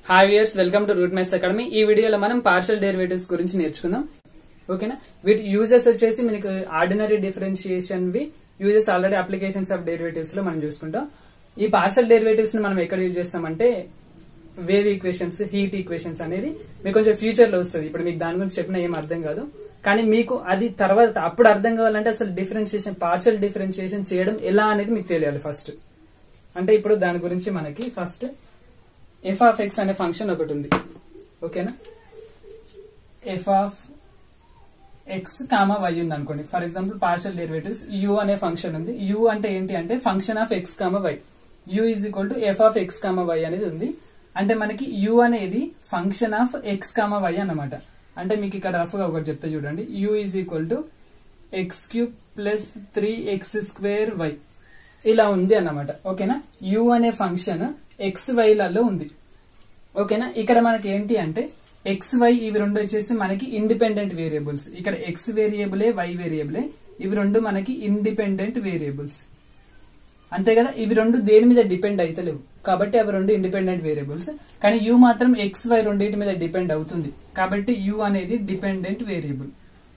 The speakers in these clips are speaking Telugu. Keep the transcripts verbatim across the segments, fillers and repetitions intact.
Hi viewers, welcome to root maths academy. ఈ వీడియోలో మనం పార్షియల్ డెరివేటివ్స్ గురించి నేర్చుకుందాం. ఓకేనా. వీటి యూజెస్ వచ్చేసి మనకి ordinary differentiation we uses already applications of derivatives లో మనం చూసుకుంటాం. ఈ పార్షియల్ డెరివేటివ్స్ ని మనం ఎక్కడ యూజ్ చేస్తామంటే వేవ్ ఈక్వేషన్స్, హీట్ ఈక్వేషన్స్ అనేది మీకు కొంచెం ఫ్యూచర్ లో వస్తుంది. ఇప్పుడు మీకు దాని గురించి చెప్పినా ఏం అర్థం కాదు, కానీ మీకు అది తర్వాత అప్పుడు అర్థం కావాలంటే అసలు డిఫరెన్షియేషన్ పార్షియల్ డిఫరెన్షియేషన్ చేయడం ఎలా అనేది మీకు తెలియాలి ఫస్ట్. అంటే ఇప్పుడు దాని గురించి మనకి ఫస్ట్ ఎఫ్ ఆఫ్ ఎక్స్ అనే ఫంక్షన్ ఒకటి ఉంది. ఓకేనా. F of X comma why ఉంది అనుకోండి. For example partial derivatives U అనే ఫంక్షన్ ఉంది. యూ అంటే ఏంటి అంటే function of X comma Y. U is equal to F of X comma Y అనేది ఉంది. అంటే మనకి యూ అనేది function of X comma Y అన్నమాట. అంటే మీకు ఇక్కడ రఫ్ గా ఒకటి చెప్తా చూడండి. U is equal to x cube plus three X square Y ఇలా ఉంది అన్నమాట. ఓకేనా. యూ అనే ఫంక్షన్ ఎక్స్ వై లలో ఉంది. ఓకేనా. ఇక్కడ మనకి ఏంటి అంటే ఎక్స్ వై ఇవి రెండు వచ్చేసి మనకి ఇండిపెండెంట్ వేరియబుల్స్. ఇక్కడ ఎక్స్ వేరియబులే, వై వేరియబులే, ఇవి రెండు మనకి ఇండిపెండెంట్ వేరియబుల్స్. అంతే కదా. ఇవి రెండు దేని మీద డిపెండ్ అయితలేవు కాబట్టి అవి రెండు ఇండిపెండెంట్ వేరియబుల్స్. కానీ యూ మాత్రం ఎక్స్ వై రెండింటి మీద డిపెండ్ అవుతుంది కాబట్టి యూ అనేది డిపెండెంట్ వేరియబుల్.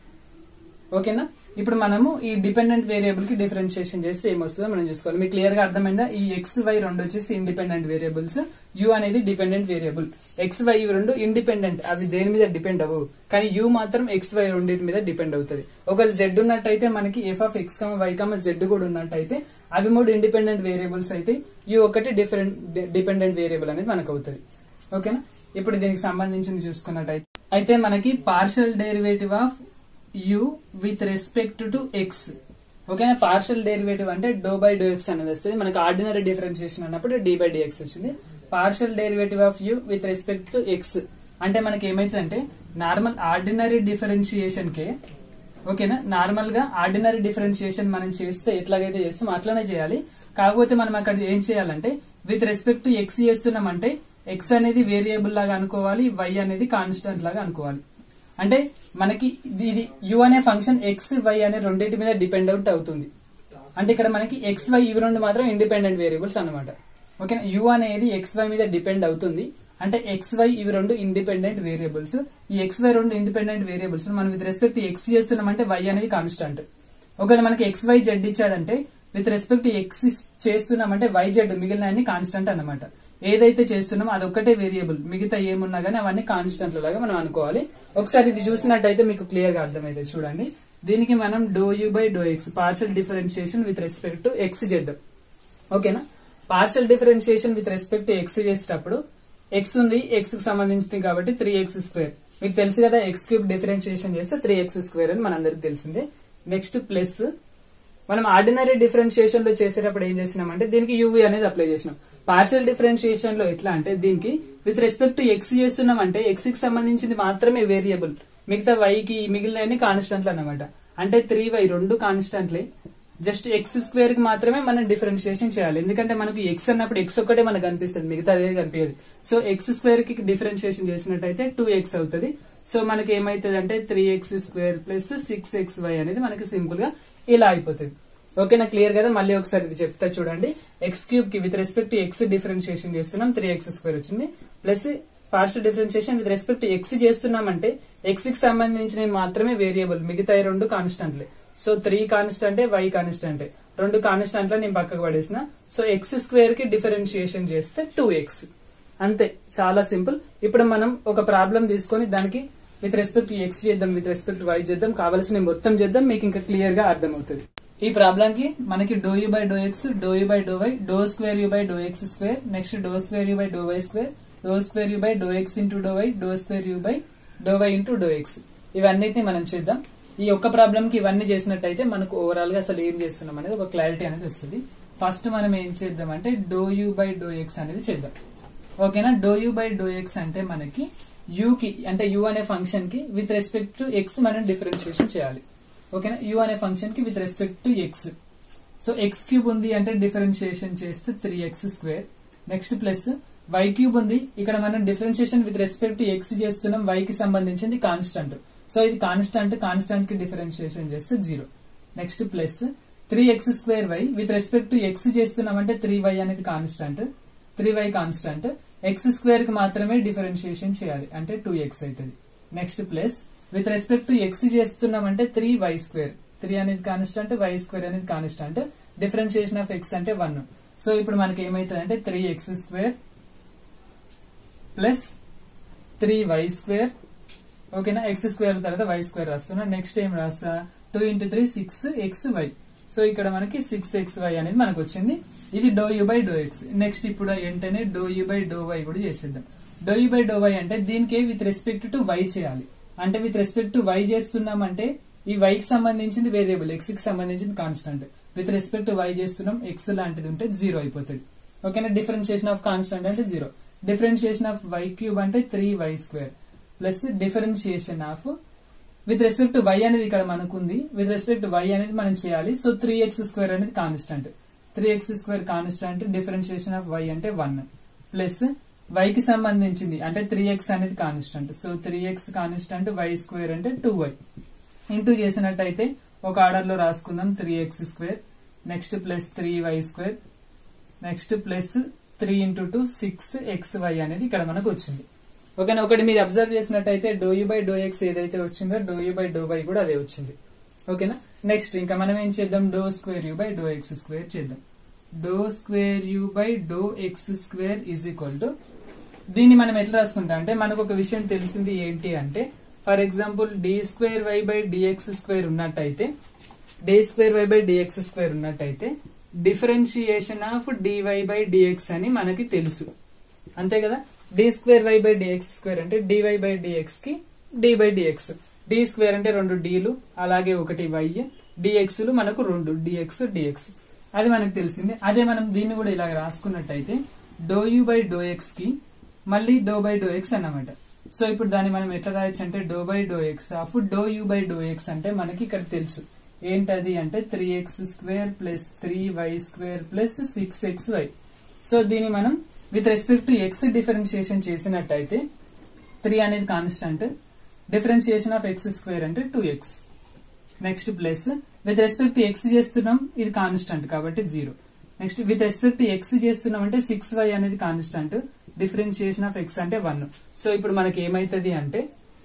ఓకేనా. ఇప్పుడు మనము ఈ డిపెండెంట్ వేరియబుల్ కి డిఫరెన్షియేషన్ చేస్తే ఏమొస్తుందో మనం చూసుకోవాలి. మీకు క్లియర్ గా అర్థమైందా? ఈ ఎక్స్ వై రెండు వచ్చేసి ఇండిపెండెంట్ వేరియబుల్స్, యూ అనేది డిపెండెంట్ వేరియబుల్. ఎక్స్ వై ఇవి రెండు ఇండిపెండెంట్, అవి దేని మీద డిపెండ్ అవ్వవు. కానీ యూ మాత్రం ఎక్స్ వై రెండింటి మీద డిపెండ్ అవుతుంది. ఒకవేళ జెడ్ ఉన్నట్టయితే మనకి F of X comma Y comma Z కూడా ఉన్నట్టయితే అవి మూడు ఇండిపెండెంట్ వేరియబుల్స్ అయితే యూ ఒకటి డిఫరెంట్ డిపెండెంట్ వేరియబుల్ అనేది మనకు అవుతుంది. ఓకేనా. ఇప్పుడు దీనికి సంబంధించింది చూసుకున్నట్టయితే అయితే మనకి partial derivative of U with respect to X. ఓకేనా. పార్షియల్ డెరివేటివ్ అంటే డో బై డో ఎక్స్ అనేది వస్తుంది. మనకి ఆర్డినరీ డిఫరెన్షియేషన్ అన్నప్పుడు డి బై డి ఎక్స్ వచ్చింది. Partial derivative of U with respect to X అంటే మనకి ఏమైతుందంటే నార్మల్ ఆర్డినరీ డిఫరెన్షియేషన్ కే ఓకేనా నార్మల్ గా ఆర్డినరీ డిఫరెన్షియేషన్ మనం చేస్తే ఎట్లాగైతే చేస్తాం అట్లానే చేయాలి. కాకపోతే మనం అక్కడ ఏం చేయాలంటే విత్ రెస్పెక్ట్ టు ఎక్స్ చేస్తున్నామంటే ఎక్స్ అనేది వేరియబుల్ లాగా అనుకోవాలి, వై అనేది కాన్స్టెంట్ లాగా అనుకోవాలి. అంటే మనకి ఇది యూ అనే ఫంక్షన్ ఎక్స్ వై అనే రెండింటి మీద డిపెండ్ అవుట్ అవుతుంది. అంటే ఇక్కడ మనకి ఎక్స్ వై ఇవి రెండు మాత్రం ఇండిపెండెంట్ వేరియబుల్స్ అనమాట. ఓకేనా. యూ అనేది ఎక్స్ వై మీద డిపెండ్ అవుతుంది. అంటే ఎక్స్ వై ఇవి రెండు ఇండిపెండెంట్ వేరియబుల్స్. ఈ ఎక్స్ వై రెండు ఇండిపెండెంట్ వేరియబుల్స్ మనం విత్ రెస్పెక్ట్ ఎక్స్ చేస్తున్నామంటే వై అనేది కాన్స్టెంట్. ఒకవేళ మనకి ఎక్స్ వై జెడ్ ఇచ్చాడంటే విత్ రెస్పెక్ట్ ఎక్స్ చేస్తున్నామంటే వై జెడ్ మిగిలిన అన్ని కాన్స్టెంట్ అనమాట. ఏదైతే చేస్తున్నామో అదొక్కటే వేరియబుల్, మిగతా ఏమున్నా గానీ అవన్నీ కాన్స్టెంట్ లాగా మనం అనుకోవాలి. ఒకసారి ఇది చూసినట్టయితే మీకు క్లియర్ గా అర్థమైతే చూడండి. దీనికి మనం doe you by do X partial differentiation with respect to X చేద్దాం. ఓకేనా. Partial differentiation with respect to X చేసేటప్పుడు ఎక్స్ ఉంది, ఎక్స్ కి సంబంధించింది కాబట్టి త్రీ ఎక్స్ స్క్వేర్. మీకు తెలుసు కదా ఎక్స్ క్యూబ్ డిఫరెన్షియేషన్ చేస్తే త్రీ ఎక్స్ స్క్వేర్ అని మనందరికి తెలిసిందే. నెక్స్ట్ ప్లస్ మనం ఆర్డినరీ డిఫరెన్షియేషన్ లో చేసేటప్పుడు ఏం చేసినామంటే దీనికి యూవీ అనేది అప్లై చేసినాం. పార్షియల్ డిఫరెన్షియేషన్ లో ఎట్లా అంటే దీనికి విత్ రెస్పెక్ట్ టు ఎక్స్ చేస్తున్నాం అంటే ఎక్స్ కి సంబంధించింది మాత్రమే వేరియబుల్, మిగతా వైకి మిగిలిన కాన్స్టెంట్లు అనమాట. అంటే త్రీ వై రెండు కాన్స్టెంట్లే, జస్ట్ ఎక్స్ స్క్వేర్ కి మాత్రమే మనం డిఫరెన్షియేషన్ చేయాలి. ఎందుకంటే మనకు ఎక్స్ అన్నప్పుడు ఎక్స్ ఒక్కటే మనకు కనిపిస్తుంది, మిగతా అదే కనిపించదు. సో ఎక్స్ స్క్వేర్ కి డిఫరెన్షియేషన్ చేసినట్టయితే టూ ఎక్స్ అవుతుంది. సో మనకి ఏమైతుంది అంటే three X square plus six X why అనేది మనకి సింపుల్ గా ఇలా అయిపోతుంది. ఓకేనా. క్లియర్ కదా. మళ్ళీ ఒకసారి ఇది చెప్తా చూడండి. ఎక్స్ క్యూబ్ కి విత్ రెస్పెక్ట్ ఎక్స్ డిఫరెన్షియేషన్ చేస్తున్నాం, త్రీ ఎక్స్ స్క్వేర్ వచ్చింది. Plus partial differentiation with respect X చేస్తున్నామంటే ఎక్స్ కి సంబంధించినవి మాత్రమే వేరియబుల్, మిగతా రెండు కాన్స్టెంట్లే. సో త్రీ కాన్స్టెంటే, వై కాన్స్టెంటే, రెండు కాన్స్టెంట్ల నేను పక్కకు పడేసిన. సో ఎక్స్ స్క్వేర్ కి డిఫరెన్షియేషన్ చేస్తే టూ ఎక్స్. అంతే, చాలా సింపుల్. ఇప్పుడు మనం ఒక ప్రాబ్లం తీసుకొని దానికి విత్ రెస్పెక్ట్ ఎక్స్ చేద్దాం, విత్ రెస్పెక్ట్ వై చేద్దాం, కావాల్సిన మొత్తం చేద్దాం, మీకు ఇంకా క్లియర్ గా అర్థమవుతుంది. ఈ ప్రాబ్లం కి మనకి do you by do X, doe you by do why, do square you by do X square, next do square you by do why square, doe square you by do X into do why, do square you by do why into do X. ఇవన్నిటిని మనం చేద్దాం. ఈ ఒక్క ప్రాబ్లం కి ఇవన్నీ చేసినట్టయితే మనకు ఓవరాల్ గా అసలు ఏం చేస్తున్నాం అనేది ఒక క్లారిటీ అనేది వస్తుంది. ఫస్ట్ మనం ఏం చేద్దాం అంటే do you by do X అనేది చేద్దాం. ఓకేనా. Doe you by do X అంటే మనకి యూ కి అంటే యూ అనే ఫంక్షన్ కి విత్ రెస్పెక్ట్ టు ఎక్స్ మనం డిఫరెన్షియేషన్ చేయాలి. ఓకేనా. యూ అనే ఫంక్షన్ కి with respect to X. So X cube ఉంది అంటే డిఫరెన్షియేషన్ చేస్తే three X square. Next plus why cube ఉంది, ఇక్కడ మనం differentiation with respect to X చేస్తున్నాం, వై కి సంబంధించింది కాన్స్టెంట్. సో ఇది కాన్స్టెంట్, కాన్స్టెంట్ కి డిఫరెన్షియేషన్ చేస్తే zero. Next plus three X square Y with respect to X చేస్తున్నామంటే త్రీ వై అనేది constant. Three Y constant, X square కి మాత్రమే డిఫరెన్షియేషన్ చేయాలి అంటే టూ ఎక్స్ అవుతుంది. Next plus with respect to X చేస్తున్నామంటే త్రీ వై స్క్వేర్, త్రీ అనేది కాన్స్టెంట్, వై స్క్వేర్ అనేది కాన్స్టెంట్, డిఫరెన్షియేషన్ ఆఫ్ ఎక్స్ అంటే వన్. సో ఇప్పుడు మనకి ఏమైతుంది అంటే three X square plus three why square. ఓకేనా, ఎక్స్ స్క్వేర్ తర్వాత వై స్క్వేర్ రాస్తున్నా. నెక్స్ట్ ఏం రాస్తా, two into three six X why. So ఇక్కడ మనకి సిక్స్ ఎక్స్ వై అనేది మనకు వచ్చింది. ఇది doe you by do X. Next ఇప్పుడు ఏంటనే doe you by do why కూడా చేసేద్దాం. Doe you by do why అంటే దీనికి విత్ రెస్పెక్ట్ టు వై చేయాలి. అంటే విత్ రెస్పెక్ట్ టు వై చేస్తున్నామంటే ఈ వై కి సంబంధించింది వేరియబుల్, ఎక్స్ కి సంబంధించింది constant. With respect to y చేస్తున్నాం, ఎక్స్ లాంటిది ఉంటే జీరో అయిపోతుంది. ఓకేనా, డిఫరెన్షియేషన్ ఆఫ్ కాన్స్టెంట్ అంటే zero. Differentiation of y cube అంటే three why square plus differentiation of with respect to y అనేది ఇక్కడ మనకు ఉంది, విత్ రెస్పెక్ట్ టు వై అనేది మనం చేయాలి. సో త్రీ ఎక్స్ స్క్వేర్ అనేది constant, three X square constant, differentiation of y అంటే వన్ ప్లస్ వై కి సంబంధించింది అంటే త్రీ ఎక్స్ అనేది constant. So three x constant, why square అంటే టూ వై. ఇంటూ చేసినట్టయితే ఒక ఆర్డర్ లో రాసుకుందాం, three X square next plus three why square next plus three into two six X why అనేది ఇక్కడ మనకు వచ్చింది. ఓకేనా, ఒకటి మీరు అబ్జర్వ్ చేసినట్టయితే do you by do x ఏదైతే వచ్చిందో do you by do why కూడా అదే వచ్చింది. ఓకేనా, నెక్స్ట్ ఇంకా మనం ఏం చేద్దాం, do square you by do X square చేద్దాం. Do square you by do X square is equal to, దీన్ని మనం ఎట్లా రాసుకుంటాం అంటే మనకు ఒక విషయం తెలిసింది ఏంటి అంటే, for example d square y by dx square ఉన్నట్టయితే, d square y by dx square ఉన్నట్టయితే differentiation of dy by dx అని మనకి తెలుసు, అంతే కదా. D square y by dx square అంటే డివై బై డిఎక్స్ కి d by dx, d square అంటే రెండు డీలు అలాగే ఒకటి వై, డిఎక్స్ లు మనకు రెండు డిఎక్స్ డిఎక్స్, అది మనకు తెలిసింది. అదే మనం దీన్ని కూడా ఇలా రాసుకున్నట్టయితే do you by do x కి మళ్ళీ డో బై డో ఎక్స్ అన్నమాట. సో ఇప్పుడు దాన్ని మనం ఎట్లా రాయొచ్చు అంటే do by do x of do you by do X అంటే మనకి ఇక్కడ తెలుసు ఏంటది అంటే three X square plus three why square plus six X why. So దీన్ని మనం with respect to x differentiation చేసినట్టయితే త్రీ అనేది constant, differentiation of x square అంటే two x. Next plus with respect to X చేస్తున్నాం, ఇది కాన్స్టెంట్ కాబట్టి zero. Next with respect to X చేస్తున్నాం అంటే సిక్స్ వై అనేది కాన్స్టెంట్, డిఫరెన్షియేషన్ ఆఫ్ ఎక్స్ అంటే వన్. సో ఇప్పుడు మనకి ఏమైతుంది అంటే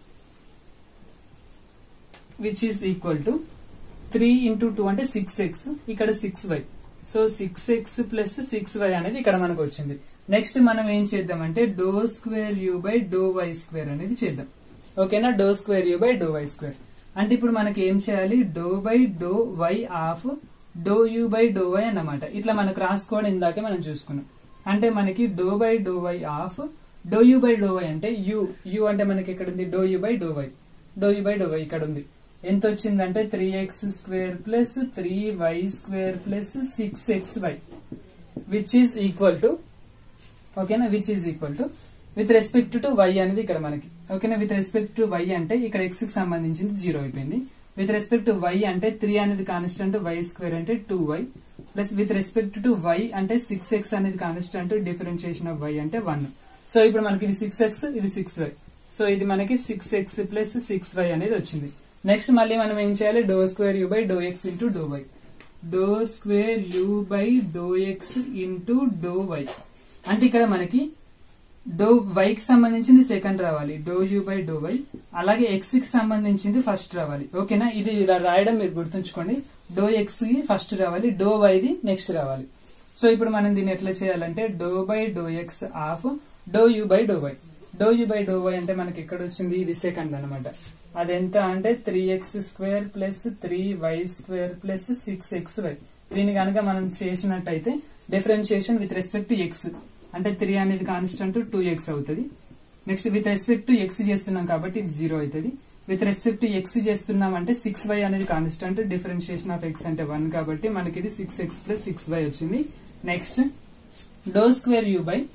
which is equal to three into two అంటే సిక్స్ ఎక్స్, ఇక్కడ six y. So six x plus six y అనేది ఇక్కడ మనకు వచ్చింది. నెక్స్ట్ మనం ఏం చేద్దామంటే do square you by do why square అనేది చేద్దాం. ఓకేనా, do square you by do why square అంటే ఇప్పుడు మనకి ఏం చేయాలి, do by do y of do you by do y అన్నమాట. ఇట్లా మనకు రాసుకోవడం ఇందాకే మనం చూసుకున్నాం. అంటే మనకి do by do y of do you by do why అంటే యూ, యూ అంటే మనకి ఇక్కడ ఉంది do you by do why, do you by do y ఇక్కడ ఉంది. ఎంత వచ్చిందంటే three X square plus three why square plus six X y which is equal to, ఓకేనా, which is equal to with respect to y అనేది ఇక్కడ మనకి. ఓకేనా, విత్ రెస్పెక్ట్ టు వై అంటే ఇక్కడ ఎక్స్ కి సంబంధించింది జీరో అయిపోయింది. విత్ రెస్పెక్ట్ టు వై అంటే త్రీ అనేది కాన్స్టెంట్, వై స్క్వేర్ అంటే two y plus with respect to y అంటే సిక్స్ ఎక్స్ అనేది కాన్స్టెంట్, డిఫరెన్షియేషన్ ఆఫ్ వై అంటే వన్. సో ఇప్పుడు మనకి ఇది సిక్స్ ఎక్స్, ఇది సిక్స్ వై. సో ఇది మనకి six x plus six y అనేది వచ్చింది. నెక్స్ట్ మళ్ళీ మనం ఏం చేయాలి, do square you by do X into do why, do square you by do X into do why అంటే ఇక్కడ మనకి డో వై కి సంబంధించింది సెకండ్ రావాలి, do you by do y, అలాగే ఎక్స్ కి సంబంధించింది ఫస్ట్ రావాలి. ఓకేనా, ఇది ఇలా రాయడం మీరు గుర్తుంచుకోండి, డో ఎక్స్ కి ఫస్ట్ రావాలి, డో వైది నెక్స్ట్ రావాలి. సో ఇప్పుడు మనం దీన్ని ఎట్లా చేయాలంటే do by do x of do you by do why, do you by do why అంటే మనకి ఎక్కడ వచ్చింది, ఇది సెకండ్ అనమాట. అదెంత అంటే three X square plus three why square plus six X y. దీన్ని కనుక మనం చేసినట్టయితే differentiation with respect to X అంటే త్రీ అనేది కాన్స్టెంట్, టూ ఎక్స్ అవుతుంది. Next with respect to X చేస్తున్నాం కాబట్టి ఇది జీరో అవుతుంది. విత్ రెస్పెక్ట్ టు ఎక్స్ చేస్తున్నాం అంటే సిక్స్ వై అనేది కాన్స్టెంట్, డిఫరెన్షియేషన్ ఆఫ్ ఎక్స్ అంటే వన్ కాబట్టి మనకి ఇది six x plus six y వచ్చింది. Next do square you by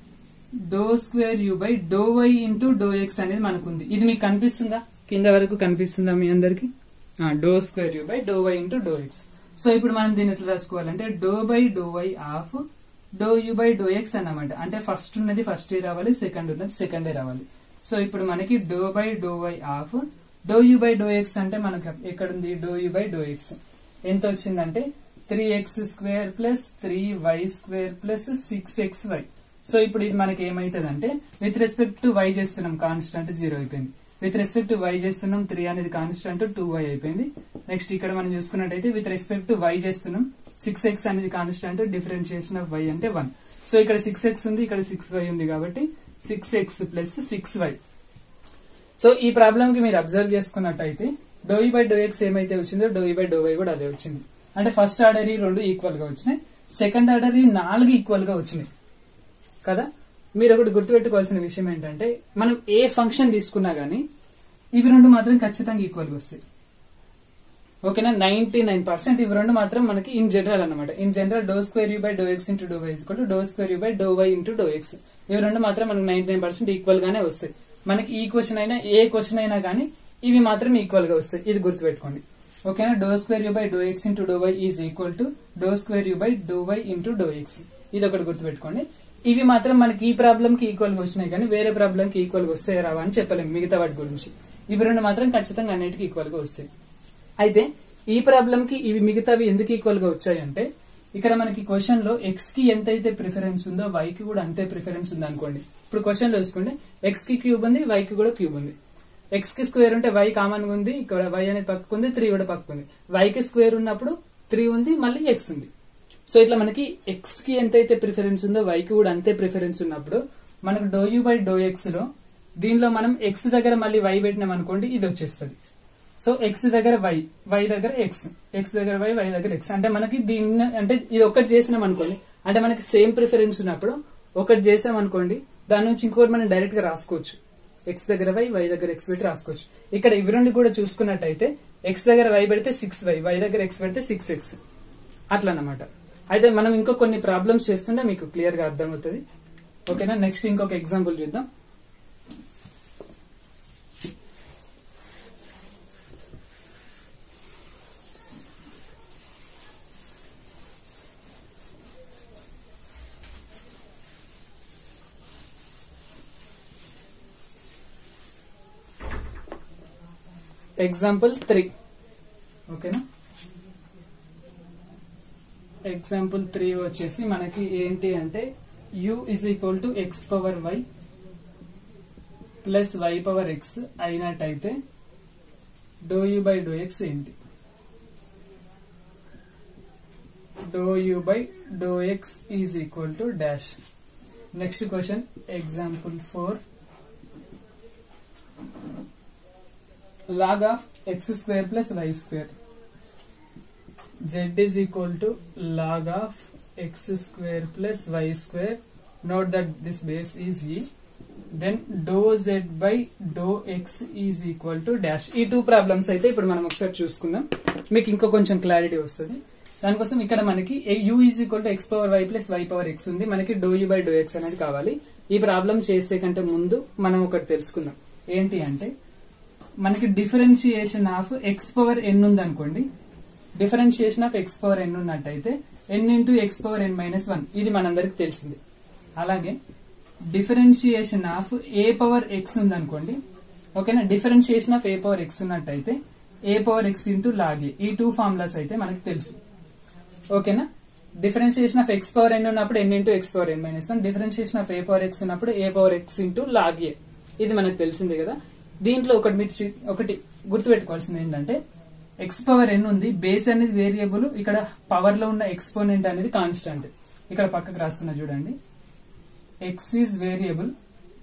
do square you by do why into do X అనేది మనకు ఉంది. ఇది మీకు కనిపిస్తుందా, కింద వరకు కనిపిస్తుందా మీ అందరికి, do square you by do why into do x. So ఇప్పుడు మనం దీన్ని ఎట్లా రాసుకోవాలంటే do by do y of do you by do x అన్నమాట. అంటే ఫస్ట్ ఉన్నది ఫస్ట్ రావాలి, సెకండ్ ఉన్నది సెకండ్ రావాలి. సో ఇప్పుడు మనకి do by do y of do you by do X అంటే మనకు ఎక్కడ ఉంది, do you by do x ఎంత వచ్చిందంటే three X square plus three why square plus six X why. So ఇప్పుడు ఇది మనకి ఏమైతుంది అంటే విత్ రెస్పెక్ట్ టు వై చేస్తున్నాం కాన్స్టెంట్ జీరో అయిపోయింది, విత్ రెస్పెక్ట్ టు వై చేస్తున్నాం త్రీ అనేది కాన్స్టెంట్ టూ వై అయిపోయింది. నెక్స్ట్ ఇక్కడ మనం చూసుకున్నట్టయితే విత్ రెస్పెక్ట్ టు వై చేస్తున్నాం సిక్స్ ఎక్స్ అనేది కాన్స్టెంట్, డిఫరెన్షియేషన్ ఆఫ్ వై అంటే వన్. సో ఇక్కడ సిక్స్ ఎక్స్ ఉంది, ఇక్కడ సిక్స్ వై ఉంది కాబట్టి six x plus six y. So ఈ ప్రాబ్లం కి మీరు అబ్జర్వ్ చేసుకున్నట్టయితే డో ఈ బై డో ఎక్స్ ఏమైతే వచ్చిందో డో ఈ బై డో వై కూడా అదే వచ్చింది. అంటే ఫస్ట్ ఆర్డర్ ఈ రెండు ఈక్వల్ గా వచ్చినాయి, సెకండ్ ఆర్డర్ ఈ నాలుగు ఈక్వల్ గా వచ్చినాయి కదా. మీరు ఒకటి గుర్తుపెట్టుకోవాల్సిన విషయం ఏంటంటే మనం ఏ ఫంక్షన్ తీసుకున్నా గానీ ఇవి రెండు మాత్రం ఖచ్చితంగా ఈక్వల్ గా వస్తాయి. ఓకేనా, నైన్టీ నైన్ పర్సెంట్ ఇవి రెండు మాత్రం మనకి ఇన్ జనరల్ అనమాట. In general do square you by do X into do y equal to do square you by do why into do x. ఇవి రెండు మాత్రం మనకి నైన్టీ నైన్ పర్సెంట్ ఈక్వల్ గానే వస్తాయి. మనకి ఈ క్వశ్చన్ అయినా ఏ క్వశ్చన్ అయినా గానీ ఇవి మాత్రం ఈక్వల్ గా వస్తాయి, ఇది గుర్తుపెట్టుకోండి. ఓకేనా, do square you by do X into do y is equal to do square you by do why into do x. ఇది ఒకటి గుర్తుపెట్టుకోండి. ఇవి మాత్రం మనకి ఈ ప్రాబ్లం కి ఈక్వల్ గా వచ్చినాయి కానీ వేరే ప్రాబ్లం కి ఈక్వల్ గా వస్తాయి రావా అని చెప్పలేము మిగతా వాటి గురించి. ఇవి రెండు మాత్రం ఖచ్చితంగా అన్నిటికీ ఈక్వల్ గా వస్తాయి. అయితే ఈ ప్రాబ్లం కి ఇవి మిగతావి ఎందుకు ఈక్వల్ గా వచ్చాయంటే ఇక్కడ మనకి క్వశ్చన్ లో ఎక్స్ కి ఎంతైతే ప్రిఫరెన్స్ ఉందో వై కి కూడా అంతే ప్రిఫరెన్స్ ఉంది అనుకోండి. ఇప్పుడు క్వశ్చన్ లో చూసుకోండి, ఎక్స్ కి క్యూబ్ ఉంది, వై కి కూడా క్యూబ్ ఉంది. ఎక్స్ కి స్క్వేర్ ఉంటే వై కామన్ గా ఉంది, ఇక్కడ వై అనేది పక్కకు ఉంది, త్రీ కూడా పక్కకు ఉంది. వై కి స్క్వేర్ ఉన్నప్పుడు త్రీ ఉంది, మళ్ళీ ఎక్స్ ఉంది. సో ఇట్లా మనకి ఎక్స్ కి ఎంతైతే ప్రిఫరెన్స్ ఉందో వై కి కూడా అంతే ప్రిఫరెన్స్ ఉన్నప్పుడు మనకు do you by do x లో దీనిలో మనం ఎక్స్ దగ్గర మళ్ళీ వై పెట్టినాం అనుకోండి, ఇది వచ్చేస్తుంది. సో ఎక్స్ దగ్గర వై, వై దగ్గర ఎక్స్, ఎక్స్ దగ్గర వై, వై దగ్గర ఎక్స్. అంటే మనకి దీన్ని అంటే ఇది ఒకటి చేసినాం అనుకోండి, అంటే మనకి సేమ్ ప్రిఫరెన్స్ ఉన్నప్పుడు ఒకటి చేసాం అనుకోండి, దాని నుంచి ఇంకోటి మనం డైరెక్ట్ గా రాసుకోవచ్చు. ఎక్స్ దగ్గర వై, వై దగ్గర ఎక్స్ పెట్టి రాసుకోవచ్చు. ఇక్కడ ఇవి రెండు కూడా చూసుకున్నట్టయితే ఎక్స్ దగ్గర వై పెడితే సిక్స్ వై, వై దగ్గర ఎక్స్ పెడితే సిక్స్ ఎక్స్ అట్లా అన్నమాట. అయితే మనం ఇంకో కొన్ని ప్రాబ్లమ్స్ చేస్తుంటే మీకు క్లియర్ గా అర్థమవుతుంది. ఓకేనా, నెక్స్ట్ ఇంకొక ఎగ్జాంపుల్ చూద్దాం. Example three. ఓకేనా, ఎగ్జాంపుల్ త్రీ వచ్చేసి మనకి ఏంటి అంటే u is equal to x power y plus y power x అయినట్టయితే do you by do x ఏంటి? Do you by do x is equal to dash. Next question example four. log of x square plus y square. Z is equal to log of x square plus y square. Note that this base is e. Then dou z by dou x is equal to dash. ఈ టూ ప్రాబ్లమ్స్ అయితే ఇప్పుడు మనం ఒకసారి చూసుకుందాం, మీకు ఇంకో కొంచెం క్లారిటీ వస్తుంది. దానికోసం ఇక్కడ మనకి u is equal to x power y plus y power x ఉంది, మనకి dou u by dou x అనేది కావాలి. ఈ ప్రాబ్లం చేసే కంటే ముందు మనం ఒకటి తెలుసుకుందాం. ఏంటి అంటే మనకి differentiation of x power n ఉంది అనుకోండి, differentiation of x power n ఉన్నట్టయితే n into x power n minus one, ఇది మనందరికి తెలిసింది. అలాగే differentiation of a power x ఉంది అనుకోండి. ఓకేనా, differentiation of a power x ఉన్నట్టయితే a power x into log a, ఈ టూ ఫార్ములాస్ అయితే మనకి తెలుసు. ఓకేనా, differentiation of x power n ఉన్నప్పుడు n into x power n minus one, differentiation of a power x ఉన్నప్పుడు a power x into log a, ఇది మనకు తెలిసింది కదా. దీంట్లో ఒకటి మీరు ఒకటి గుర్తుపెట్టుకోవాల్సింది ఏంటంటే ఎక్స్ పవర్ ఎన్ ఉంది, బేస్ అనేది వేరియబుల్, ఇక్కడ పవర్ లో ఉన్న ఎక్స్పోనెంట్ అనేది కాన్స్టెంట్. ఇక్కడ పక్కకు రాస్తున్నా చూడండి, x is variable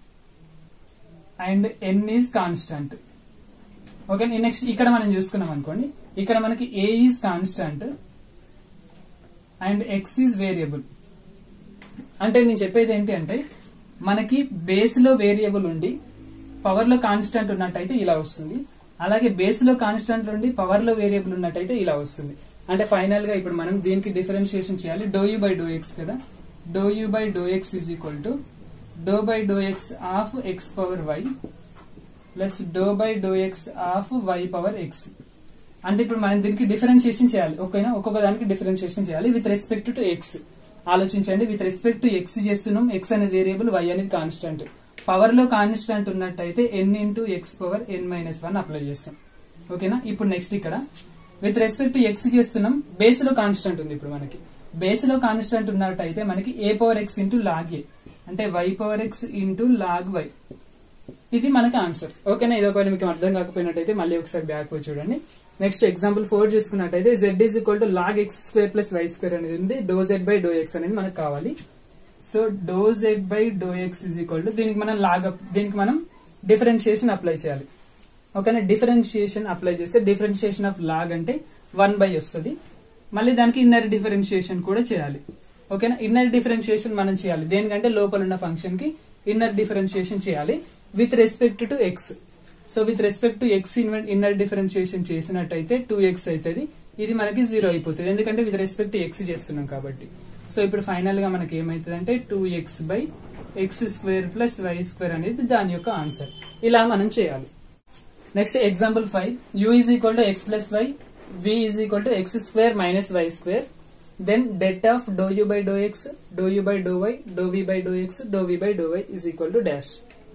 and n is constant. Okay, next ఇక్కడ మనం చూసుకున్నాం అనుకోండి, ఇక్కడ మనకి a is constant and x is variable. అంటే నేను చెప్పేది ఏంటి అంటే మనకి బేస్ లో వేరియబుల్ ఉండి పవర్ లో కాన్స్టెంట్ ఉన్నట్టయితే ఇలా వస్తుంది, అలాగే బేస్ లో కాన్స్టెంట్ ఉండి పవర్ లో వేరియబుల్ ఉన్నట్టయితే ఇలా వస్తుంది. అంటే ఫైనల్ గా ఇప్పుడు మనం దీనికి డిఫరెన్షియేషన్ చేయాలి. Do you by do x కదా, do you by do x is equal to do by do x of x power y plus do by do x of y power x. అంటే ఇప్పుడు మనం దీనికి డిఫరెన్షియేషన్ చేయాలి. ఓకేనా, ఒక్కొక్క దానికి డిఫరెన్షియేషన్ చేయాలి విత్ రెస్పెక్ట్ టు ఎక్స్. ఆలోచించండి, విత్ రెస్పెక్ట్ టు ఎక్స్ చేస్తున్నాం, ఎక్స్ అనేది వేరియబుల్, వై అనేది కాన్స్టెంట్. పవర్ లో కాన్స్టెంట్ ఉన్నట్టయితే n into x power n minus one apply చేస్తాం. ఓకేనా, ఇప్పుడు నెక్స్ట్ ఇక్కడ విత్ రెస్పెక్ట్ టు ఎక్స్ చేస్తున్నాం, బేస్ లో కాన్స్టెంట్ ఉంది. ఇప్పుడు మనకి బేస్ లో కాన్స్టెంట్ ఉన్నట్టయితే మనకి a power x into log a, అంటే y power x into log y. ఇది మనకి ఆన్సర్. ఓకేనా? ఇది ఒకవేళ మీకు అర్థం కాకపోయినట్టయితే మళ్ళీ ఒకసారి బ్యాక్ పోయి చూడండి. నెక్స్ట్ ఎగ్జాంపుల్ ఫోర్ చూసుకున్నట్టయితే z is equal to log x square plus y square అనేది ఉంది. Doe z by do X అనేది మనకు కావాలి. So doe z by do x is equal to దీనికి మనం లాగ్ దీనికి మనం డిఫరెన్షియేషన్ అప్లై చేయాలి. ఓకేనా? డిఫరెన్షియేషన్ అప్లై చేస్తే డిఫరెన్షియేషన్ ఆఫ్ లాగ్ అంటే వన్ బై వస్తుంది. మళ్ళీ దానికి ఇన్నర్ డిఫరెన్షియేషన్ కూడా చేయాలి. ఓకేనా? ఇన్నర్ డిఫరెన్షియేషన్ మనం చేయాలి దేనికంటే లోపల ఉన్న ఫంక్షన్ కి ఇన్నర్ డిఫరెన్షియేషన్ చేయాలి with respect to X. So with respect to x inner differentiation చేసినట్టయితే టూ ఎక్స్ అవుతుంది. ఇది మనకి జీరో అయిపోతుంది ఎందుకంటే విత్ రెస్పెక్ట్ టు ఎక్స్ చేస్తున్నాం కాబట్టి. సో ఇప్పుడు ఫైనల్ గా మనకి ఏమైతుంది అంటే two x by x square plus y square అనేది దాని యొక్క ఆన్సర్. ఇలా మనం చేయాలి. Next example five u is equal to x plus y v is equal to x square minus y square then det of do you by do X doe you by do why doe v by do X doe v by do y is equal to dash.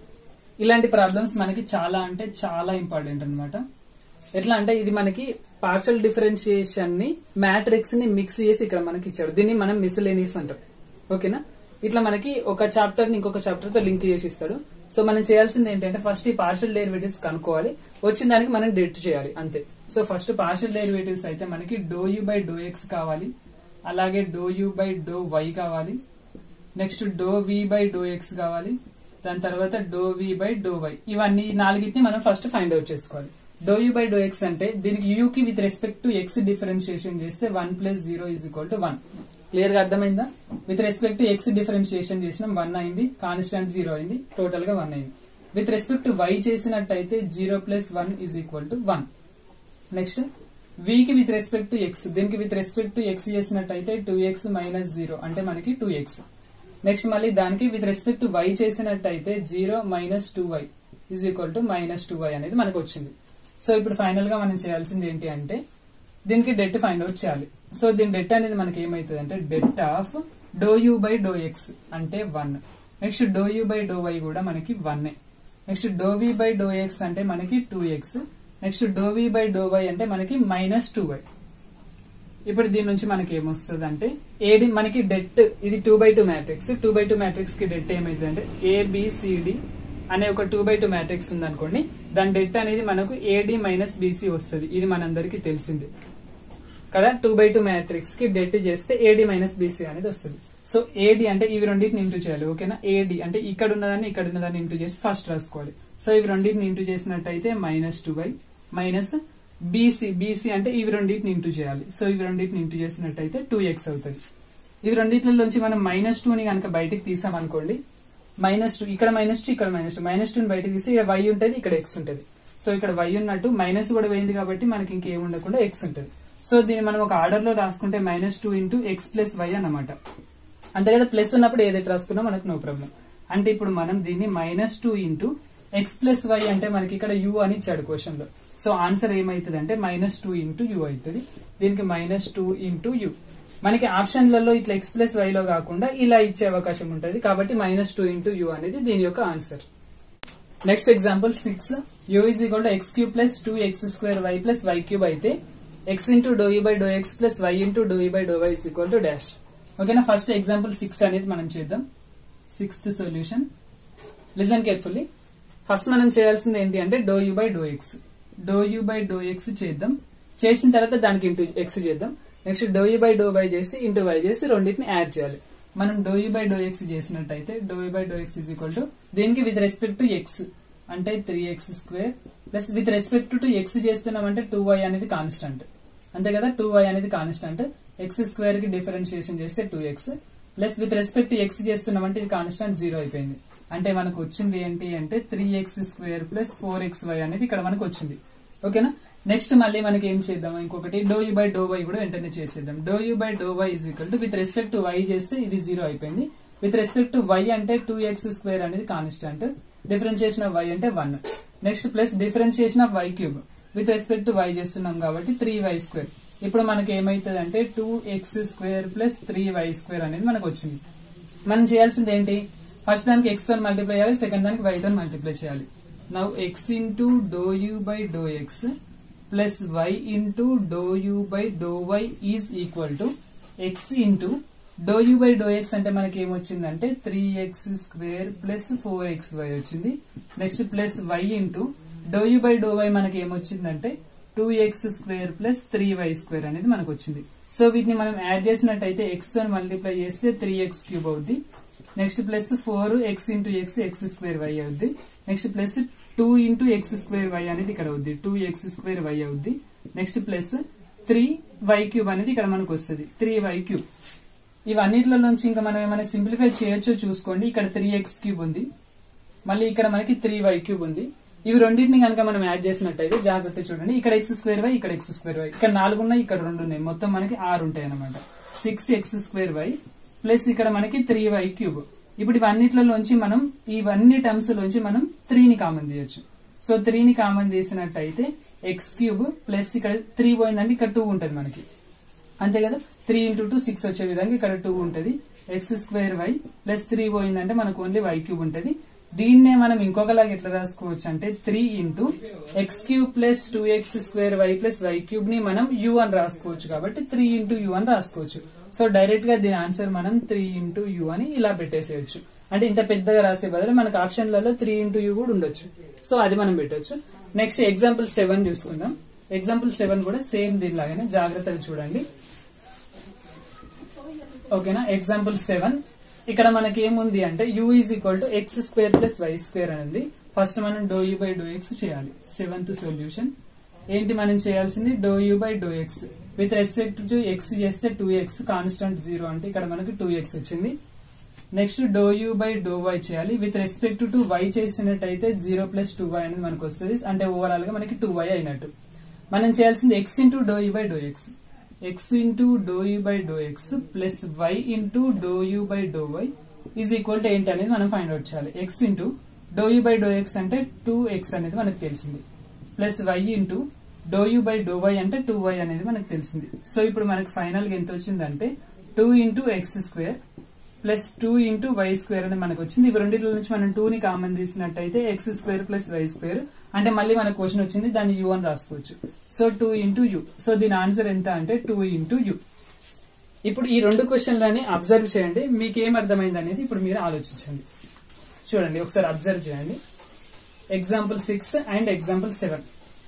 ఇలాంటి ప్రాబ్లమ్స్ మనకి చాలా అంటే చాలా ఇంపార్టెంట్ అనమాట. ఎట్లా అంటే ఇది మనకి పార్షల్ డిఫరెన్షియేషన్ ని మ్యాట్రిక్స్ ని మిక్స్ చేసి ఇక్కడ మనకి ఇచ్చాడు. దీన్ని మనం మిస్సెలేనియస్ అంటాం. ఓకేనా? ఇట్లా మనకి ఒక చాప్టర్ ని ఇంకొక చాప్టర్ తో లింక్ చేసి ఇస్తాడు. సో మనం చేయాల్సింది ఏంటంటే ఫస్ట్ ఈ పార్షల్ డెరివేటివ్స్ కనుక్కోవాలి, వచ్చిన దానికి మనం డెట్ చేయాలి అంతే. సో ఫస్ట్ పార్షల్ డెరివేటివ్స్ అయితే మనకి do you by do x కావాలి, అలాగే doe you by do y కావాలి, next doe v by do x కావాలి, దాని తర్వాత doe v by do y. ఇవన్నీ నాలుగిటిని మనం ఫస్ట్ ఫైండ్ అవుట్ చేసుకోవాలి. Doe you by do X అంటే దీనికి యూ కి with respect to x differentiation చేస్తే one plus zero is equal to one. Clear గా అర్థమైందా? With respect to x differentiation చేసినాం, వన్ అయింది, కాన్స్టాంట్ జీరో అయింది, టోటల్ గా వన్ అయింది. విత్ రెస్పెక్ట్ టు వై చేసినట్టయితే zero plus one is equal to one. Next v కి విత్ రెస్పెక్ట్ టు ఎక్స్, దీనికి విత్ రెస్పెక్ట్ టు ఎక్స్ చేసినట్టయితే టూ ఎక్స్ మైనస్ జీరో అంటే మనకి టూ ఎక్స్. నెక్స్ట్ మళ్ళీ దానికి విత్ రెస్పెక్ట్ టు వై చేసినట్టయితే zero minus two y is equal to minus two y అనేది మనకు వచ్చింది. సో ఇప్పుడు ఫైనల్ గా మనం చేయాల్సింది ఏంటి అంటే దీనికి డెట్ ఫైండ్ అవుట్ చేయాలి. సో దీని డెట్ అనేది మనకి ఏమైతుంది అంటే det of do you by do X అంటే one, next doe you by do why కూడా మనకి one, next doe v by do X అంటే మనకి two x, next doe v by do why అంటే మనకి మైనస్ టూ వై. ఇప్పుడు దీని నుంచి మనకి ఏమొస్తుంది అంటే ఏడి మనకి డెట్ ఇది two by two matrix, two by two matrix కి డెట్ ఏమైతుంది అంటే ఏబిసిడి అనే ఒక టూ బై టూ మ్యాట్రిక్స్ ఉంది అనుకోండి, దాని డెట్ అనేది మనకు ఏడి మైనస్ బీసీ వస్తుంది. ఇది మనందరికి తెలిసింది కదా. టూ బై టూ మ్యాట్రిక్స్ కి డెట్ చేస్తే ఏడి మైనస్ బీసీ అనేది వస్తుంది. సో ఏడి అంటే ఇవి రెండింటిని ఇంటూ చేయాలి. ఓకేనా? ఏడి అంటే ఇక్కడ ఉన్నదాన్ని ఇక్కడ ఉన్నదాన్ని ఇంటూ చేసి ఫస్ట్ రాసుకోవాలి. సో ఇవి రెండింటిని ఇంటూ చేసినట్టయితే minus two y minus b c, b c అంటే ఇవి రెండింటిని ఇంటూ చేయాలి. సో ఇవి రెండింటిని ఇంటూ చేసినట్టయితే టూ ఎక్స్ అవుతుంది. ఇవి రెండింటిలోంచి మనం మైనస్ టూ ని కనుక బయటకు తీసామనుకోండి, మైనస్ టూ ఇక్కడ మైనస్ టూ ఇక్కడ మైనస్ టూ మైనస్ టూ బయటకు తీసి ఇక్కడ వై ఉంటుంది, ఇక్కడ ఎక్స్ ఉంటుంది. సో ఇక్కడ వై ఉన్నట్టు మైనస్ కూడా పోయింది కాబట్టి మనకి ఇంకేం ఉండకుండా ఎక్స్ ఉంటుంది. సో దీన్ని మనం ఒక ఆర్డర్ లో రాసుకుంటే minus two into x plus y అన్నమాట. అంతే కదా. ప్లస్ ఉన్నప్పుడు ఏదైతే రాసుకున్నా మనకు నో ప్రాబ్లం. అంటే ఇప్పుడు మనం దీన్ని minus two into x plus y అంటే మనకి ఇక్కడ యూ అని ఇచ్చాడు క్వశ్చన్ లో. సో ఆన్సర్ ఏమైతుంది అంటే మైనస్ టూ ఇంటూ యూ అవుతుంది. దీనికి మైనస్ టూ ఇంటూ యూ. మనకి ఆప్షన్లలో ఇట్లా ఎక్స్ ప్లస్ వైలో కాకుండా ఇలా ఇచ్చే అవకాశం ఉంటుంది కాబట్టి మైనస్ టూ ఇంటూ యూ అనేది దీని యొక్క answer. Next example six u is equal to x cube plus two x square y plus why cube అయితే x into do you by do x plus y into do you by do y is equal to dash. ఓకేనా? ఫస్ట్ ఎగ్జాంపుల్ సిక్స్ అనేది మనం చేద్దాం. Sixth solution listen carefully. First మనం చేయాల్సింది ఏంటి అంటే do you by do X, doe you by do x చేద్దాం. చేసిన తర్వాత దానికి ఇంటూ ఎక్స్ చేద్దాం. Next doe you by do y చేసి ఇంటూ వై చేసి రెండింటిని యాడ్ చేయాలి. మనం doe you by do x చేసినట్టయితే do you by do x is equal to దీనికి విత్ రెస్పెక్ట్ టు ఎక్స్ అంటే three X square plus with respect to X చేస్తున్నామంటే టూ వై అనేది కాన్స్టెంట్. అంతే కదా. టూ వై అనేది కాన్స్టెంట్. ఎక్స్ స్క్వేర్ కి డిఫరెన్షియేషన్ చేస్తే two x plus with respect to X చేస్తున్నామంటే ఇది కాన్స్టెంట్ జీరో అయిపోయింది. అంటే మనకు వచ్చింది ఏంటి అంటే three X square plus four x why అనేది ఇక్కడ మనకు వచ్చింది. ఓకేనా? నెక్స్ట్ మళ్ళీ మనకి ఏం చేద్దాం, ఇంకొకటి doe you by do why కూడా వెంటనే చేసేద్దాం. Doe you by do y is equal to with respect to y చేస్తే ఇది జీరో అయిపోయింది. విత్ రెస్పెక్ట్ టు వై అంటే టూ ఎక్స్ స్క్వేర్ అనేది కాన్స్టెంట్, డిఫరెన్షియేషన్ ఆఫ్ వై అంటే one. Next plus differentiation of y cube with respect to y చేస్తున్నాం కాబట్టి త్రీ వై స్క్వేర్. ఇప్పుడు మనకి ఏమైతుంది అంటే two x square plus three why square అనేది మనకు వచ్చింది. మనం చేయాల్సింది ఏంటి, ఫస్ట్ దానికి ఎక్స్ తో మల్టిప్లై చేయాలి, సెకండ్ దానికి వై తో మల్టిప్లై చేయాలి. Now x into do you by do x plus y into do you by do y is equal to x into do you by do X అంటే మనకి ఏమొచ్చిందంటే three X square plus four x y వచ్చింది. Next plus y into do you by do y మనకి ఏమొచ్చిందంటే two x square plus three why square అనేది మనకు వచ్చింది. సో వీటిని మనం యాడ్ చేసినట్టయితే ఎక్స్ తో మల్టిప్లై చేస్తే త్రీ ఎక్స్ క్యూబ్ అవుద్ది. Next plus four x into x x square y అవుద్ది. Next plus two into x square y అనేది ఇక్కడ అవుద్ది, టూ ఎక్స్ స్క్వేర్ వై అవుద్ది. Next plus three y cube అనేది ఇక్కడ మనకు వస్తుంది, త్రీ వై క్యూబ్. ఇవన్నిటిలో నుంచి ఇంకా మనం ఏమైనా సింప్లిఫై చేయొచ్చో చూసుకోండి. ఇక్కడ త్రీ ఎక్స్ క్యూబ్ ఉంది, మళ్ళీ ఇక్కడ మనకి త్రీ వై క్యూబ్ ఉంది. ఇవి రెండింటిని కనుక మనం యాడ్ చేసినట్టయితే జాగ్రత్త చూడండి, ఇక్కడ ఎక్స్ స్క్వేర్ వై, ఇక్కడ ఎక్స్ స్క్వేర్ వై, ఇక్కడ నాలుగు ఉన్నాయి, ఇక్కడ రెండు ఉన్నాయి, మొత్తం మనకి ఆరు ఉంటాయి అనమాట. Six x square y plus ఇక్కడ మనకి త్రీ వై క్యూబ్. ఇప్పుడు ఇవన్నిట్లలోంచి మనం ఇవన్నీ టర్మ్స్ లోంచి మనం త్రీని కామన్ తీయచ్చు. సో త్రీని కామన్ తీసినట్టయితే ఎక్స్ క్యూబ్ ప్లస్ ఇక్కడ త్రీ పోయిందంటే ఇక్కడ టూ ఉంటది మనకి, అంతే కదా. త్రీ ఇంటూ టూ సిక్స్ వచ్చే విధంగా ఇక్కడ టూ ఉంటది. X square y plus three పోయిందంటే మనకు ఓన్లీ వై క్యూబ్ ఉంటది. దీన్నే మనం ఇంకొకలాగా ఎట్లా రాసుకోవచ్చు అంటే three into x cube plus two x square y plus why cube ని మనం యూ అని రాసుకోవచ్చు, కాబట్టి త్రీ ఇంటూ యూ అని రాసుకోవచ్చు. సో డైరెక్ట్ గా దీని ఆన్సర్ మనం త్రీ ఇంటూ యూ అని ఇలా పెట్టేసేయచ్చు. అంటే ఇంత పెద్దగా రాసే బదులు మనకు ఆప్షన్లలో త్రీ ఇంటూ యూ కూడా ఉండొచ్చు, సో అది మనం పెట్టవచ్చు. నెక్స్ట్ ఎగ్జాంపుల్ సెవెన్ చూసుకుందాం. ఎగ్జాంపుల్ సెవెన్ కూడా సేమ్ దీనిలాగానే, జాగ్రత్తగా చూడండి, ఓకేనా. ఎగ్జాంపుల్ సెవెన్ ఇక్కడ మనకి ఏముంది అంటే u is equal to x square plus y square అనేది. ఫస్ట్ మనం doe you by do x చేయాలి. సెవెంత్ సొల్యూషన్ ఏంటి మనం చేయాల్సింది, doe you by do x with respect to x చేస్తే టూ ఎక్స్ కాన్స్టెంట్ జీరో అంటే ఇక్కడ మనకి టూ ఎక్స్ వచ్చింది. Next doe you by do why చేయాలి. విత్ రెస్పెక్ట్ టు వై చేసినట్టయితే జీరో ప్లస్ టూ వై అనేది మనకు వస్తుంది, అంటే ఓవరాల్ గా మనకి టూ వై అయినట్టు. మనం చేయాల్సింది x into do you by do x, x into do you by do x plus y into do you by do y is equal to ఏంటి అనేది మనం ఫైండ్ అవుట్ చేయాలి. X into do you by do X అంటే టూ ఎక్స్ అనేది మనకు తెలిసింది, plus y into do you by do why అంటే టూ వై అనేది మనకు తెలిసింది. సో ఇప్పుడు మనకి ఫైనల్ గా ఎంత వచ్చిందంటే two into x square plus two into y square అనేది మనకు వచ్చింది. ఇవి రెండింటి నుంచి మనం టూ ని కామన్ తీసినట్టయితే x square plus y square అంటే మళ్ళీ మనకు క్వశ్చన్ వచ్చింది, దాన్ని యూ అని రాసుకోవచ్చు. So two into u. So దీని ఆన్సర్ ఎంత అంటే టూ ఇంటూ యూ. ఇప్పుడు ఈ రెండు క్వశ్చన్లని అబ్జర్వ్ చేయండి, మీకు ఏం అర్థమైంది అనేది ఇప్పుడు మీరు ఆలోచించండి. చూడండి ఒకసారి అబ్జర్వ్ చేయండి. Example six and example seven,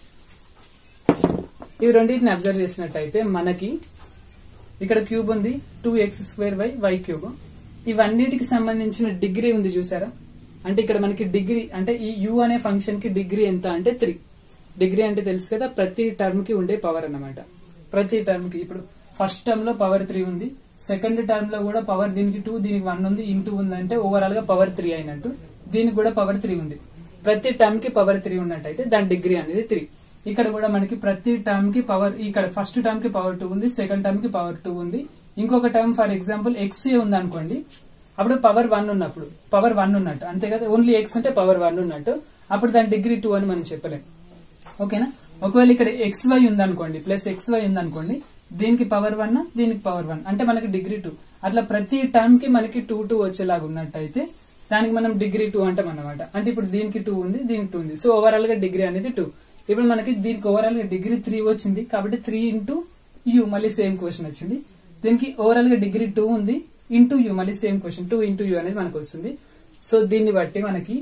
ఇవి రెండింటిని అబ్జర్వ్ చేసినట్టయితే మనకి ఇక్కడ క్యూబ్ ఉంది, two x square y y cube. ఇవన్నిటికి సంబంధించిన డిగ్రీ ఉంది చూసారా, అంటే ఇక్కడ మనకి డిగ్రీ అంటే ఈ యూ అనే ఫంక్షన్ కి డిగ్రీ ఎంత అంటే త్రీ. డిగ్రీ అంటే తెలుసు కదా, ప్రతి టర్మ్ కి ఉండే పవర్ అన్నమాట. ప్రతి టర్మ్ కి ఇప్పుడు ఫస్ట్ టర్మ్ లో పవర్ త్రీ ఉంది, సెకండ్ టర్మ్ లో కూడా పవర్ దీనికి టూ దీనికి వన్ ఉంది, ఇంటూ ఉంది అంటే ఓవరాల్ గా పవర్ త్రీ అయినట్టు. దీనికి కూడా పవర్ త్రీ ఉంది. ప్రతి టర్మ్ కి పవర్ త్రీ ఉన్నట్టయితే దాని డిగ్రీ అనేది త్రీ. ఇక్కడ కూడా మనకి ప్రతి టర్మ్ కి పవర్, ఇక్కడ ఫస్ట్ టర్మ్ కి పవర్ టూ ఉంది, సెకండ్ టర్మ్ కి పవర్ టూ ఉంది. ఇంకొక term for example x a ఉంది అనుకోండి, అప్పుడు పవర్ వన్ ఉన్నప్పుడు పవర్ వన్ ఉన్నట్టు, అంతే కదా. ఓన్లీ ఎక్స్ ఉంటే పవర్ వన్ ఉన్నట్టు, అప్పుడు దాని డిగ్రీ టూ అని మనం చెప్పలేం, ఓకేనా. ఒకవేళ ఇక్కడ ఎక్స్ వై ఉందనుకోండి, ప్లస్ ఎక్స్ వై ఉందనుకోండి, దీనికి పవర్ వన్ దీనికి పవర్ వన్ అంటే మనకి డిగ్రీ టూ. అట్లా ప్రతి టర్మ్ కి మనకి టూ టూ వచ్చేలాగా ఉన్నట్టయితే దానికి మనం డిగ్రీ టూ అంటాం అన్నమాట. అంటే ఇప్పుడు దీనికి టూ ఉంది, దీనికి టూ ఉంది, సో ఓవరాల్ గా డిగ్రీ అనేది టూ. ఇప్పుడు మనకి దీనికి ఓవరాల్ గా డిగ్రీ త్రీ వచ్చింది, కాబట్టి త్రీ ఇంటూ యూ మళ్ళీ సేమ్ క్వశ్చన్ వచ్చింది. దీనికి ఓవరాల్ గా డిగ్రీ టూ ఉంది, ఇంటూ యూ మళ్ళీ same question, two into u అనేది మనకు వస్తుంది. సో దీన్ని బట్టి మనకి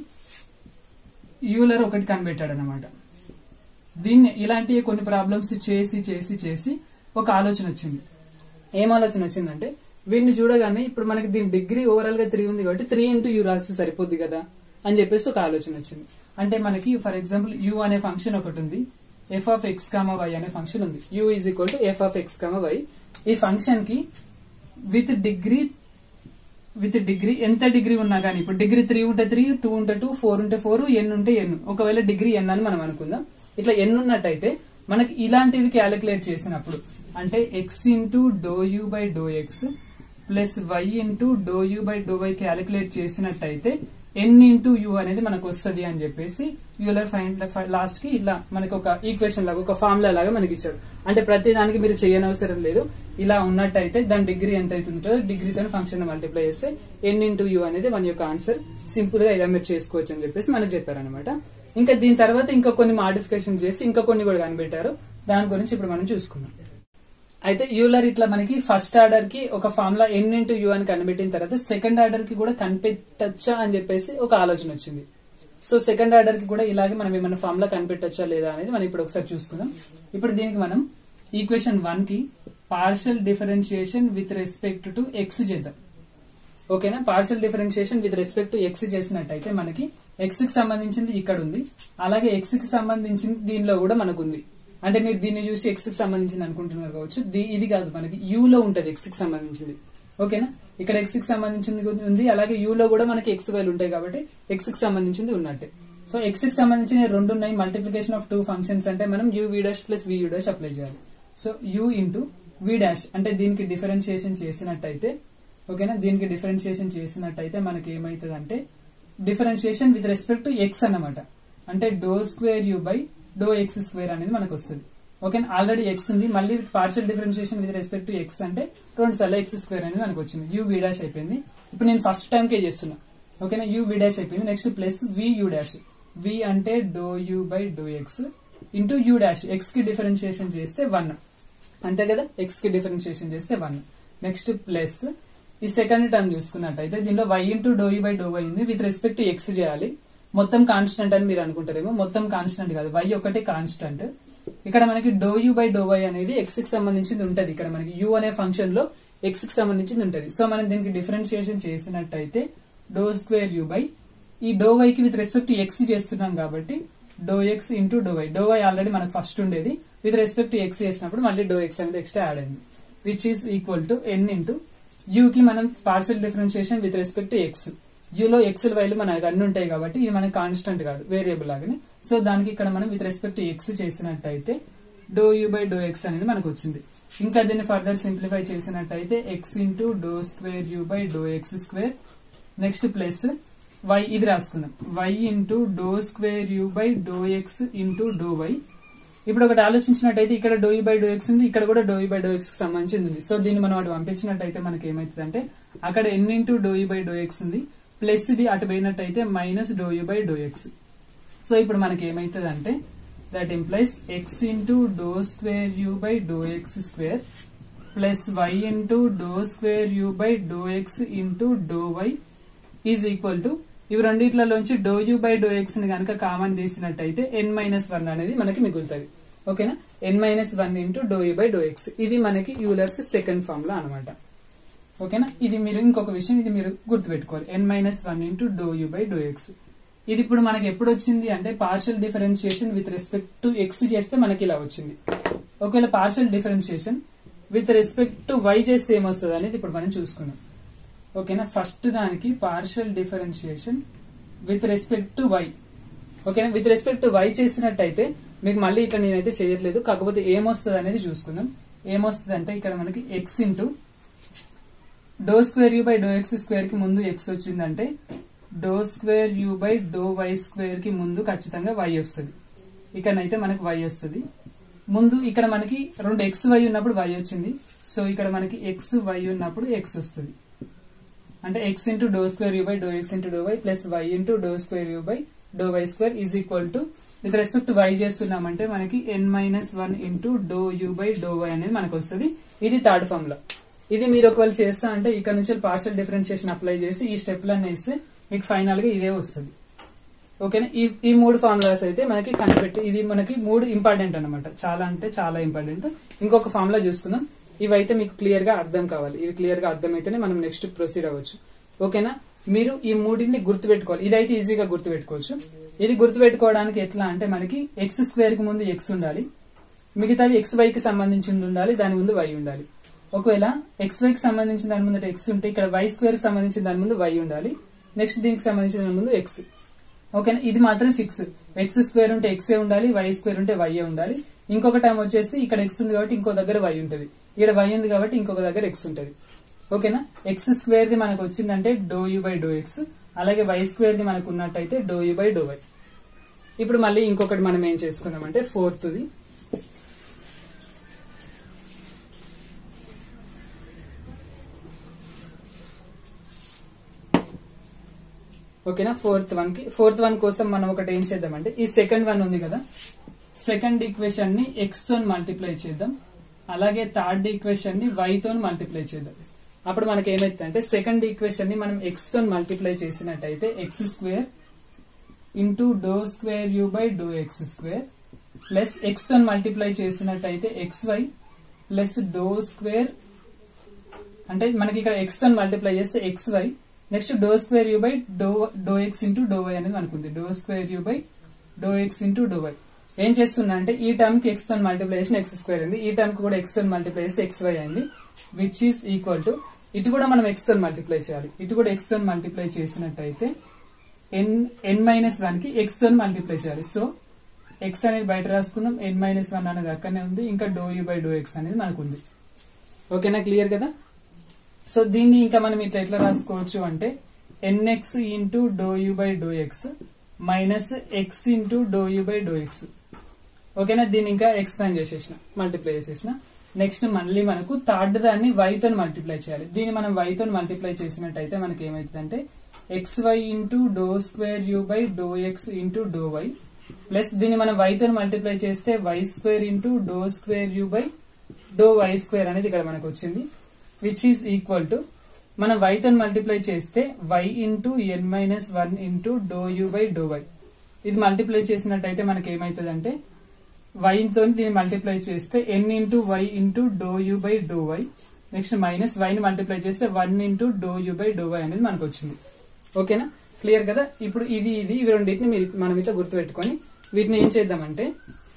యూలర్ ఒకటి కనిపెట్టాడు అనమాట. దీన్ని ఇలాంటి కొన్ని ప్రాబ్లమ్స్ చేసి చేసి చేసి ఒక ఆలోచన వచ్చింది. ఏం ఆలోచన వచ్చిందంటే వీడిని చూడగానే ఇప్పుడు మనకి దీని డిగ్రీ ఓవరాల్ గా త్రీ ఉంది కాబట్టి త్రీ ఇంటూ యూ రాస్తే సరిపోద్ది కదా అని చెప్పేసి ఒక ఆలోచన వచ్చింది. అంటే మనకి ఫర్ ఎగ్జాంపుల్ యూ అనే ఫంక్షన్ ఒకటి ఉంది, f of X comma y అనే ఫంక్షన్ ఉంది. U is equal to F of X comma y. ఈ ఫంక్షన్ కి విత్ డిగ్రీ విత్ డిగ్రీ ఎంత డిగ్రీ ఉన్నా కానీ, ఇప్పుడు డిగ్రీ త్రీ ఉంటే త్రీ, టూ ఉంటే టూ, ఫోర్ ఉంటే ఫోర్, ఎన్ ఉంటే ఎన్. ఒకవేళ డిగ్రీ ఎన్ అని మనం అనుకుందాం. ఇట్లా ఎన్ ఉన్నట్టయితే మనకి ఇలాంటివి క్యాలిక్యులేట్ చేసినప్పుడు అంటే x into do you by do x plus y into do you by do y calculate చేసినట్టయితే ఎన్ ఇంటూ యూ అనేది మనకు వస్తుంది అని చెప్పేసి యూలర్ ఫైండ్ లాస్ట్ కి ఇట్లా మనకి ఒక ఈక్వేషన్ లాగా ఒక ఫార్ములా లాగా మనకి ఇచ్చాడు. అంటే ప్రతి దానికి మీరు చేయనవసరం లేదు, ఇలా ఉన్నట్టయితే దాని డిగ్రీ ఎంత అవుతుందో డిగ్రీతో ఫంక్షన్ మల్టిప్లై చేస్తే ఎన్ ఇంటూ యూ అనేది మన యొక్క ఆన్సర్. సింపుల్ గా ఇలా మీరు చేసుకోవచ్చు అని చెప్పేసి మనకు చెప్పారనమాట. ఇంకా దీని తర్వాత ఇంకా కొన్ని మాడిఫికేషన్ చేసి ఇంకా కొన్ని కూడా కనిపెట్టారు. దాని గురించి ఇప్పుడు మనం చూసుకుందాం. అయితే యూలర్ ఇట్లా మనకి ఫస్ట్ ఆర్డర్ కి ఒక ఫార్ములా ఎన్ ఇంటూ యూ అని కనిపెట్టిన తర్వాత సెకండ్ ఆర్డర్ కి కూడా కనిపెట్టచ్చా అని చెప్పేసి ఒక ఆలోచన వచ్చింది. సో సెకండ్ ఆర్డర్ కి కూడా ఇలాగే మనం ఏమైనా ఫార్ములా కనిపెట్టచ్చా లేదా అనేది మనం ఇప్పుడు ఒకసారి చూసుకుందాం. ఇప్పుడు దీనికి మనం ఈక్వేషన్ వన్ కి partial differentiation with respect to X చేద్దాం. ఓకేనా, partial differentiation with respect to x చేసినట్టయితే మనకి ఎక్స్ కి సంబంధించింది ఇక్కడ ఉంది, అలాగే ఎక్స్ కి సంబంధించింది దీనిలో కూడా మనకు ఉంది. అంటే మీరు దీన్ని చూసి ఎక్స్ కి సంబంధించింది అనుకుంటున్నారు కావచ్చు, ఇది కాదు, మనకి యూ లో ఉంటది ఎక్స్ కి సంబంధించింది. ఓకేనా, ఇక్కడ ఎక్స్ కి సంబంధించింది ఉంది, అలాగే యూ లో కూడా మనకి ఎక్స్ వైలు ఉంటాయి కాబట్టి ఎక్స్ కి సంబంధించింది ఉన్నట్టే. సో ఎక్స్ కి సంబంధించిన రెండు ఉన్నాయి, మల్టిప్లికేషన్ ఆఫ్ టూ ఫంక్షన్స్ అంటే మనం u v dash plus v u dash apply చేయాలి. So u into v dash అంటే దీనికి డిఫరెన్షియేషన్ చేసినట్టయితే, ఓకేనా, దీనికి డిఫరెన్షియేషన్ చేసినట్టయితే మనకి ఏమైతుంది అంటే differentiation with respect to x అన్నమాట. అంటే do square you by do X square అనేది మనకు వస్తుంది. ఓకేనా, ఆల్రెడీ ఎక్స్ ఉంది, మళ్ళీ partial differentiation with respect to X అంటే రెండు సార్లు ఎక్స్ స్క్వేర్ అనేది మనకు వచ్చింది. యూ వి డాష్ అయిపోయింది. ఇప్పుడు నేను ఫస్ట్ టైం కే చేస్తున్నా. ఓకేనా, యూ వి డాష్ అయిపోయింది. Next plus v u dash, v అంటే do you by do X into u dash, x కి డిఫరెన్షియేషన్ చేస్తే వన్, అంతే కదా, ఎక్స్ కి డిఫరెన్షియేషన్ చేస్తే వన్. నెక్స్ట్ ప్లస్ ఈ సెకండ్ టర్మ్ చూసుకున్నట్టయితే దీనిలో y into do you by do y ఉంది, విత్ రెస్పెక్ట్ టు ఎక్స్ చేయాలి. మొత్తం కాన్స్టెంట్ అని మీరు అనుకుంటారేమో, మొత్తం కాన్స్టెంట్ కాదు, వై ఒకటే కాన్స్టెంట్. ఇక్కడ మనకి do you by do y అనేది ఎక్స్ కి సంబంధించింది ఉంటది. ఇక్కడ మనకి యూ అనే ఫంక్షన్ లో ఎక్స్ కి సంబంధించింది ఉంటది. సో మనం దీనికి డిఫరెన్షియేషన్ చేసినట్టయితే డో స్క్వేర్ యూ బై ఈ డో వై కి విత్ రెస్పెక్ట్ టు ఎక్స్ చేస్తున్నాం కాబట్టి do X into do why. Do y already మనకు ఫస్ట్ ఉండేది, విత్ రెస్పెక్ట్ టు ఎక్స్ చేసినప్పుడు మళ్ళీ డో ఎక్స్ అనేది ఎక్స్ట్రా యాడ్ అయింది, which is equal to n into u కి మనం partial differentiation with respect to x. యూలో ఎక్స్ వైలు మనకు అన్ని ఉంటాయి కాబట్టి ఇది మనకి కాన్స్టెంట్ కాదు, వేరియబుల్ లాగానే. సో దానికి ఇక్కడ మనం విత్ రెస్పెక్ట్ టు ఎక్స్ చేసినట్టయితే do you by do X అనేది మనకు వచ్చింది. ఇంకా దీన్ని ఫర్దర్ సింప్లిఫై చేసినట్టయితే x into do square you by do X square, next plus y, ఇది రాసుకుందాం, y into do square you by do X into do y. ఇప్పుడు ఒకటి ఆలోచించినట్టయితే ఇక్కడ do you by do x ఉంది, ఇక్కడ కూడా do you by do x కి సంబంధించింది ఉంది. సో దీన్ని మనం అటు పంపించినట్టయితే మనకి ఏమైతుంది అంటే అక్కడ n into do you by do x ఉంది, ప్లస్ ఇది అటు పోయినట్టయితే minus do you by do x. So ఇప్పుడు మనకి ఏమైతుంది అంటే that implies x into do square you by do X square plus y into do square you by do X into do y is equal to, ఇవి రెండిట్లలోంచి do you by do x ని కనుక కామన్ తీసినట్టయితే ఎన్ మైనస్ వన్ అనేది మనకి మిగులుతుంది. ఓకేనా, n minus one into do you by do x, ఇది మనకి యూలర్స్ సెకండ్ ఫార్ములా అనమాట. ఓకేనా, ఇది మీరు ఇంకొక విషయం, ఇది మీరు గుర్తుపెట్టుకోవాలి, n minus one into do you by do x. ఇది ఇప్పుడు మనకి ఎప్పుడు వచ్చింది అంటే partial differentiation with respect to x చేస్తే మనకి ఇలా వచ్చింది. ఒకవేళ partial differentiation with respect to y చేస్తే ఏమొస్తుంది అనేది ఇప్పుడు మనం చూసుకుందాం. ఓకేనా, ఫస్ట్ దానికి partial differentiation with respect to y. ఓకేనా, విత్ రెస్పెక్ట్ టు వై చేసినట్టయితే మీకు మళ్ళీ ఇట్లా నేనైతే చేయట్లేదు, కాకపోతే ఏమొస్తుంది అనేది చూసుకుందాం. ఏమొస్తుంది అంటే ఇక్కడ మనకి x into do square you by do X square కి ముందు ఎక్స్ వచ్చిందంటే do square you by do why square కి ముందు ఖచ్చితంగా వై వస్తుంది. ఇక్కడనైతే మనకి వై వస్తుంది. ముందు ఇక్కడ మనకి రెండు ఎక్స్ వై ఉన్నప్పుడు వై వచ్చింది, సో ఇక్కడ మనకి ఎక్స్ వై ఉన్నప్పుడు ఎక్స్ వస్తుంది. అంటే x into do square you by do X into do y plus y into do square you by do why square is equal to, with respect to y చేస్తున్నామంటే మనకి n minus one into do you by do y అనేది మనకు వస్తుంది. ఇది థర్డ్ ఫార్ములా. ఇది మీరు ఒకవేళ చేస్తా అంటే ఇక్కడ నుంచి పార్షియల్ డిఫరెన్షియేషన్ అప్లై చేసి ఈ స్టెప్లన్నీ వేస్తే మీకు ఫైనల్ గా ఇదే వస్తుంది. ఓకేనా, ఈ ఈ మూడు ఫార్ములాస్ అయితే మనకి కనిపెట్టి, ఇది మనకి మూడు ఇంపార్టెంట్ అనమాట, చాలా అంటే చాలా ఇంపార్టెంట్. ఇంకొక ఫార్ములా చూసుకుందాం, ఇవైతే మీకు క్లియర్ గా అర్థం కావాలి. ఇవి క్లియర్ గా అర్థమైతేనే మనం నెక్స్ట్ ప్రొసీడ్ అవ్వచ్చు. ఓకేనా, మీరు ఈ మూడింటిని గుర్తుపెట్టుకోవాలి. ఇదైతే ఈజీగా గుర్తుపెట్టుకోవచ్చు. ఇది గుర్తుపెట్టుకోవడానికి ఎట్లా అంటే మనకి ఎక్స్ స్క్వేర్ కి ముందు ఎక్స్ ఉండాలి, మిగతావి ఎక్స్ వై కి సంబంధించింది ఉండాలి, దాని ముందు వై ఉండాలి. ఒకవేళ ఎక్స్ వై కి సంబంధించిన దాని ముందు ఎక్స్ ఉంటే ఇక్కడ వై స్క్వేర్ కి సంబంధించిన దాని ముందు వై ఉండాలి, నెక్స్ట్ దీనికి సంబంధించిన దాని ముందు ఎక్స్. ఓకేనా, ఇది మాత్రం ఫిక్స్. ఎక్స్ స్క్వేర్ ఉంటే ఎక్సే ఉండాలి, వై స్క్వేర్ ఉంటే వై ఉండాలి. ఇంకొక టైం వచ్చేసి ఇక్కడ ఎక్స్ ఉంది కాబట్టి ఇంకో దగ్గర వై ఉంటుంది, ఇక్కడ వై ఉంది కాబట్టి ఇంకొక దగ్గర ఎక్స్ ఉంటుంది. ఓకేనా, ఎక్స్ స్క్వేర్ ది మనకు వచ్చిందంటే do you by do x, అలాగే వై స్క్వేర్ ది మనకు ఉన్నట్టయితే do you by do y. ఇప్పుడు మళ్ళీ ఇంకొకటి మనం ఏం చేసుకుందామంటే ఫోర్త్ ది, ఓకేనా, ఫోర్త్ వన్ కి ఫోర్త్ వన్ కోసం మనం ఒకటి ఏం చేద్దామంటే ఈ సెకండ్ వన్ ఉంది కదా, సెకండ్ ఈక్వేషన్ ని ఎక్స్ తో మల్టిప్లై చేద్దాం. అలాగే థర్డ్ ఈక్వేషన్ ని y తో మల్టిప్లై చేద్దాం. అప్పుడు మనకి ఏమైతుంది అంటే సెకండ్ ఈక్వేషన్ ని మనం x తో మల్టిప్లై చేసినట్టయితే x square into do square you by do X square plus x తో మల్టిప్లై చేసినట్టయితే x y plus do square అంటే మనకి ఇక్కడ ఎక్స్ తో మల్టిప్లై చేస్తే x y next do square you by do do X into do y అనేది అనుకుంది. Do square you by do X into do y ఏం చేస్తున్నా అంటే ఈ టర్మ్ కి ఎక్స్ తో మల్టిప్లై చేసిన ఎక్స్ స్క్వేర్ అయింది, ఈ టర్మ్ కి కూడా ఎక్స్ తో మల్టిప్లై చేస్తే ఎక్స్ వై అయింది, విచ్ ఈస్ ఈక్వల్ టు ఇటు కూడా మనం ఎక్స్ తో మల్టిప్లై చేయాలి. ఇటు కూడా ఎక్స్ తో మల్టిప్లై చేసినట్టయితే ఎన్ ఎన్ మైనస్ వన్ కి ఎక్స్ తో మల్టిప్లై చేయాలి. సో ఎక్స్ అనేది బయట రాసుకున్నాం, ఎన్ మైనస్ వన్ అనేది అక్కడనే ఉంది, ఇంకా do you by do X అనేది మనకు ఉంది. ఓకేనా, క్లియర్ కదా. సో దీన్ని ఇంకా మనం ఇట్లా ఎట్లా రాసుకోవచ్చు అంటే nx into do you by do x minus x into do you by do x. ఓకేనా, దీన్ని ఇంకా ఎక్స్పాండ్ చేసేసిన మల్టిప్లై చేసేసిన. నెక్స్ట్ మళ్ళీ మనకు థర్డ్ దాన్ని y తో మల్టిప్లై చేయాలి. దీన్ని మనం y తో మల్టిప్లై చేసినట్టయితే మనకి ఏమైతుందంటే x y into do square you by do X into do y plus దీన్ని మనం y తో మల్టిప్లై చేస్తే y square into do square you by do why square అనేది ఇక్కడ మనకు వచ్చింది, విచ్ ఈస్ ఈక్వల్ టు మనం y తో మల్టిప్లై చేస్తే y into n minus one into do you by do y. ఇది మల్టిప్లై చేసినట్టయితే మనకి ఏమైతుంది అంటే y తో దీన్ని మల్టిప్లై చేస్తే n into y into do you by do y next minus y ని మల్టిప్లై చేస్తే one into do you by do y అనేది మనకు వచ్చింది. ఓకేనా, క్లియర్ కదా. ఇప్పుడు ఇది ఇది ఇవి రెండింటిని మీరు మనం ఇట్లా గుర్తుపెట్టుకొని వీటిని ఏం చేద్దామంటే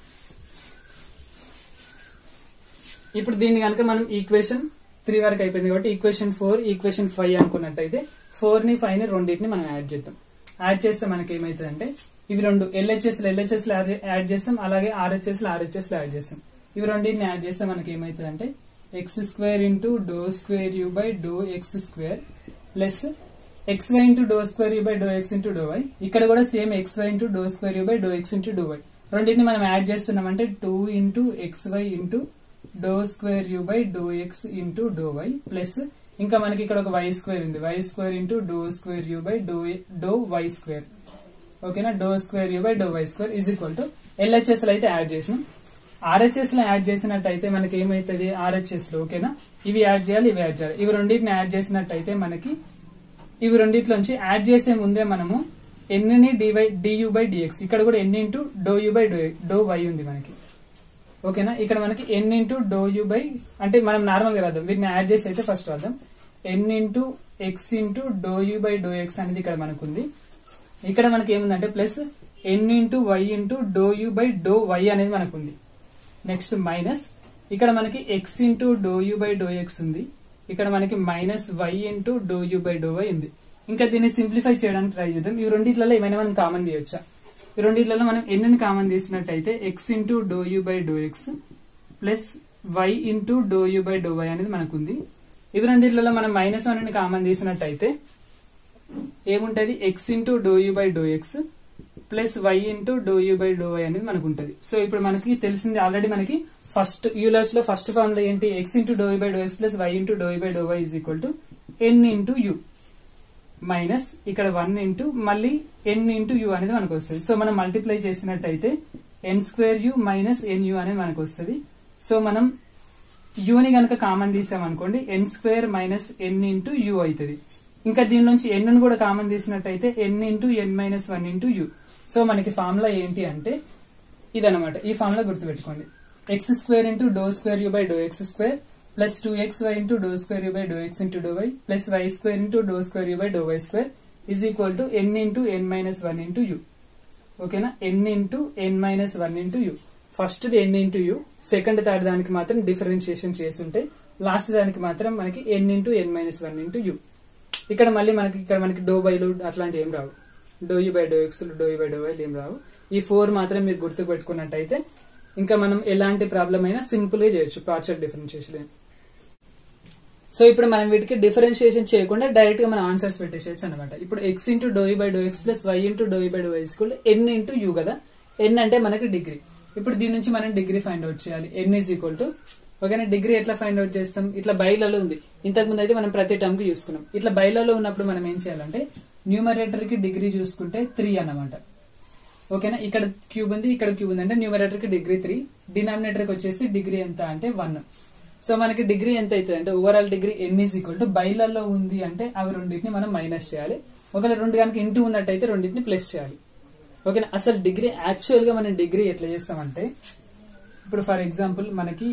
ఇప్పుడు దీన్ని కనుక మనం ఈక్వేషన్ త్రీ వరకు అయిపోయింది కాబట్టి ఈక్వేషన్ ఫోర్ ఈక్వేషన్ ఫైవ్ అనుకున్నట్టయితే ఫోర్ ని ఫైవ్ ని రెండింటిని మనం యాడ్ చేద్దాం. యాడ్ చేస్తే మనకి ఏమైతుంది అంటే ఇవి రెండు ఎల్హెచ్ఎస్ ఎల్హెచ్ఎస్ యాడ్ చేస్తాం, అలాగే ఆర్హెచ్ఎస్ ఆర్హెచ్ఎస్ యాడ్ చేస్తాం. ఇవి రెండింటిని యాడ్ చేస్తే మనకి ఏమైతుంది అంటే x square into do square you by do X square plus x y into do square you by do X into do y. ఇక్కడ కూడా same x y into do square you by do X into do y. రెండింటిని మనం యాడ్ చేస్తున్నామంటే two into x y into do square you by do X into do y plus ఇంకా మనకి ఇక్కడ ఒక వై స్క్వేర్ ఉంది, y square into do square you by do do why square. ఓకేనా, do square you by do why square is equal to LHS లో అయితే యాడ్ చేసినాం. ఆర్హెచ్ఎస్ లో యాడ్ చేసినట్టయితే మనకి ఏమైతుంది ఆర్హెచ్ఎస్ లో ఓకేనా ఇవి యాడ్ చేయాలి ఇవి యాడ్ చేయాలి. ఇవి రెండింటిని యాడ్ చేసినట్టయితే మనకి ఇవి రెండింటిలోంచి యాడ్ చేసే ముందే మనము ఎన్ ని డివై డియూ బై డిఎక్స్ ఇక్కడ కూడా n into do you by do do y ఉంది మనకి. ఓకేనా, ఇక్కడ మనకి n into do you by అంటే మనం నార్మల్ గా రాద్దాం, వీటిని యాడ్ చేసి అయితే ఫస్ట్ రాద్దాం. N into x into do you by do X అనేది ఇక్కడ మనకు ఉంది. ఇక్కడ మనకి ఏముందంటే plus n into y into do you by do y అనేది మనకు ఉంది. నెక్స్ట్ మైనస్ ఇక్కడ మనకి x into do you by do x ఉంది, ఇక్కడ మనకి minus y into do you by do y ఉంది. ఇంకా దీన్ని సింప్లిఫై చేయడానికి ట్రై చేద్దాం. ఈ రెండిట్లలో ఏమైనా మనం కామన్ తీయొచ్చా? ఈ రెండిట్లలో మనం ఎన్ని కామన్ తీసినట్టయితే x into do you by do x plus y into do you by do y అనేది మనకు ఉంది. ఇవి రెండిట్లలో మనం మైనస్ వన్ కామన్ తీసినట్టయితే ఏముంటది x into do you by do x plus y into do you by do y అనేది మనకు ఉంటుంది. సో ఇప్పుడు మనకి తెలిసింది ఆల్రెడీ మనకి ఫస్ట్ యూలర్స్ లో ఫస్ట్ ఫార్మ్ లో ఏంటి x into do you by do x plus y into do you by do y is equal to n into u minus ఇక్కడ వన్ ఇంటూ మళ్ళీ ఎన్ ఇంటూ యూ అనేది మనకు వస్తుంది. సో మనం మల్టిప్లై చేసినట్టయితే n square u minus n u అనేది మనకు వస్తుంది. సో మనం యూని కనుక కామన్ తీసామనుకోండి n square minus n into u అవుతుంది. ఇంకా దీని నుంచి ఎన్ ను కూడా కామన్ తీసినట్టయితే n into n minus one into u. So మనకి ఫార్ములా ఏంటి అంటే ఇదనమాట. ఈ ఫార్ములా గుర్తుపెట్టుకోండి, x square into do square you by do X square plus two x y into do square you by do X into do y plus y square into do square you by do why square is equal to n into n minus one into u. ఓకేనా, n into n minus one into u. First n into u, second third దానికి మాత్రం డిఫరెన్షియేషన్ చేసి ఉంటే లాస్ట్ దానికి మాత్రం మనకి n into n minus one into u. ఇక్కడ మళ్ళీ మనకి ఇక్కడ మనకి డో బైలు అట్లాంటి ఏం రావు, doe you by do X doe you by doe వైలు ఏం రావు. ఈ ఫోర్ మాత్రం మీరు గుర్తుకు పెట్టుకున్నట్టయితే ఇంకా మనం ఎలాంటి ప్రాబ్లం అయినా సింపుల్ గా చేయొచ్చు పార్షియల్ డిఫరెన్షియేషన్. సో ఇప్పుడు మనం వీటికి డిఫరెన్షియేషన్ చేయకుండా డైరెక్ట్ గా మనం ఆన్సర్స్ పెట్టేసేయచ్చు అనమాట. ఇప్పుడు x into do you by do x plus y into do you by do y equal to n into u కదా. ఎన్ అంటే మనకి డిగ్రీ. ఇప్పుడు దీని నుంచి మనం డిగ్రీ ఫైండ్ అవుట్ చేయాలి. ఎన్ ఈజ్ ఈక్వల్ టు ఓకేనా. డిగ్రీ ఎట్లా ఫైండ్ అవుట్ చేస్తాం? ఇట్లా బైలలో ఉంది, ఇంతకు ముందు అయితే మనం ప్రతి టర్మ్ కి చూసుకున్నాం. ఇట్లా బైలలో ఉన్నప్పుడు మనం ఏం చేయాలంటే న్యూమరేటర్ కి డిగ్రీ చూసుకుంటే త్రీ అన్నమాట. ఓకేనా, ఇక్కడ క్యూబ్ ఉంది ఇక్కడ క్యూబ్ ఉంది అంటే న్యూమరేటర్ కి డిగ్రీ త్రీ, డినామినేటర్ కి వచ్చేసి డిగ్రీ ఎంత అంటే వన్. సో మనకి డిగ్రీ ఎంత అవుతుంది అంటే overall degree n is equal to బైలలో ఉంది అంటే అవి రెండింటిని మనం మైనస్ చేయాలి. ఒకవేళ రెండు కనుక ఇంటూ ఉన్నట్టయితే రెండింటిని ప్లస్ చేయాలి. ఓకేనా. అసలు డిగ్రీ యాక్చువల్ గా మనం డిగ్రీ ఎట్లా చేస్తామంటే ఇప్పుడు ఫర్ ఎగ్జాంపుల్ మనకి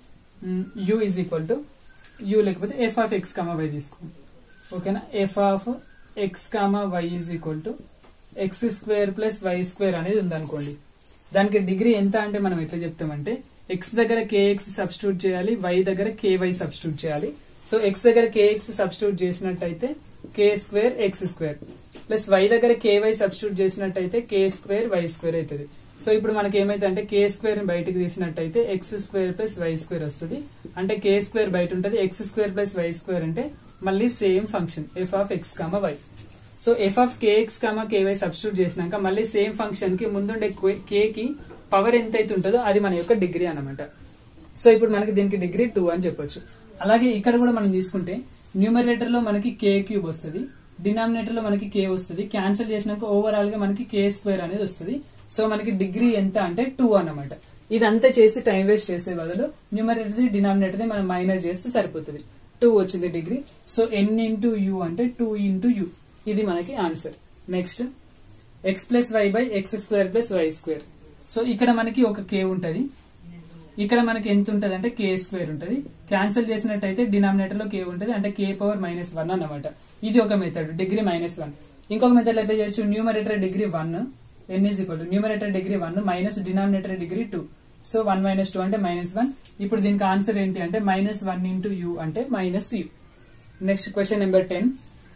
u is equal to u లేకపోతే f of X comma y తీసుకోండి. ఓకేనా. F of X comma y is equal to x square plus y square అనేది ఉందనుకోండి. దానికి డిగ్రీ ఎంత అంటే మనం ఎట్లా చెప్తామంటే ఎక్స్ దగ్గర కేఎక్స్ సబ్స్టిట్యూట్ చేయాలి, వై దగ్గర కేవై సబ్స్టిట్యూట్ చేయాలి. సో ఎక్స్ దగ్గర కేఎక్స్ సబ్స్టిట్యూట్ చేసినట్టయితే k square x square plus y దగ్గర కేవై సబ్స్టిట్యూట్ చేసినట్టయితే కే స్క్వేర్ వై స్క్వేర్ అవుతుంది. సో ఇప్పుడు మనకి ఏమైతే అంటే కే స్క్వేర్ బయటకు తీసినట్టయితే x square plus y square వస్తుంది. అంటే కే స్క్వేర్ బయట ఉంటుంది, x square plus y square అంటే మళ్ళీ same function f of X comma y. So f of kx comma k y substitute చేసినాక మళ్ళీ సేమ్ ఫంక్షన్ కి ముందుండే కే కి పవర్ ఎంత అయితే ఉంటుందో అది మన యొక్క డిగ్రీ అనమాట. సో ఇప్పుడు మనకి దీనికి డిగ్రీ టూ అని చెప్పొచ్చు. అలాగే ఇక్కడ కూడా మనం తీసుకుంటే న్యూమరేటర్ లో మనకి కే క్యూబ్ వస్తుంది, డినామినేటర్ లో మనకి కే వస్తుంది. క్యాన్సిల్ చేసినాక ఓవరాల్ గా మనకి కే స్క్వేర్ అనేది వస్తుంది. సో మనకి డిగ్రీ ఎంత అంటే టూ అన్నమాట. ఇదంతా చేసి టైం వేస్ట్ చేసే బదులు న్యూమరేటర్ డినామినేటర్ మనం మైనస్ చేస్తే సరిపోతుంది. టూ వచ్చింది degree. So n into u అంటే టూ ఇంటూ యూ, ఇది మనకి answer. Next x plus y by x square plus y square. So ఇక్కడ మనకి ఒక కే ఉంటది, ఇక్కడ మనకి ఎంత ఉంటది అంటే కే స్క్వేర్ ఉంటది. క్యాన్సిల్ చేసినట్టయితే డినామినేటర్ లో కే ఉంటది అంటే కే పవర్ మైనస్ వన్ అన్నమాట. ఇది ఒక మెథడ్ డిగ్రీ మైనస్ వన్. ఇంకొక మెథడ్ ఎట్లా చేయొచ్చు, numerator degree one n is equal to numerator degree one minus denominator degree two. So one minus two అంటే మైనస్ వన్. ఇప్పుడు దీనికి ఆన్సర్ ఏంటి అంటే మైనస్ వన్ ఇంటూ యూ అంటే minus u. Next question number ten.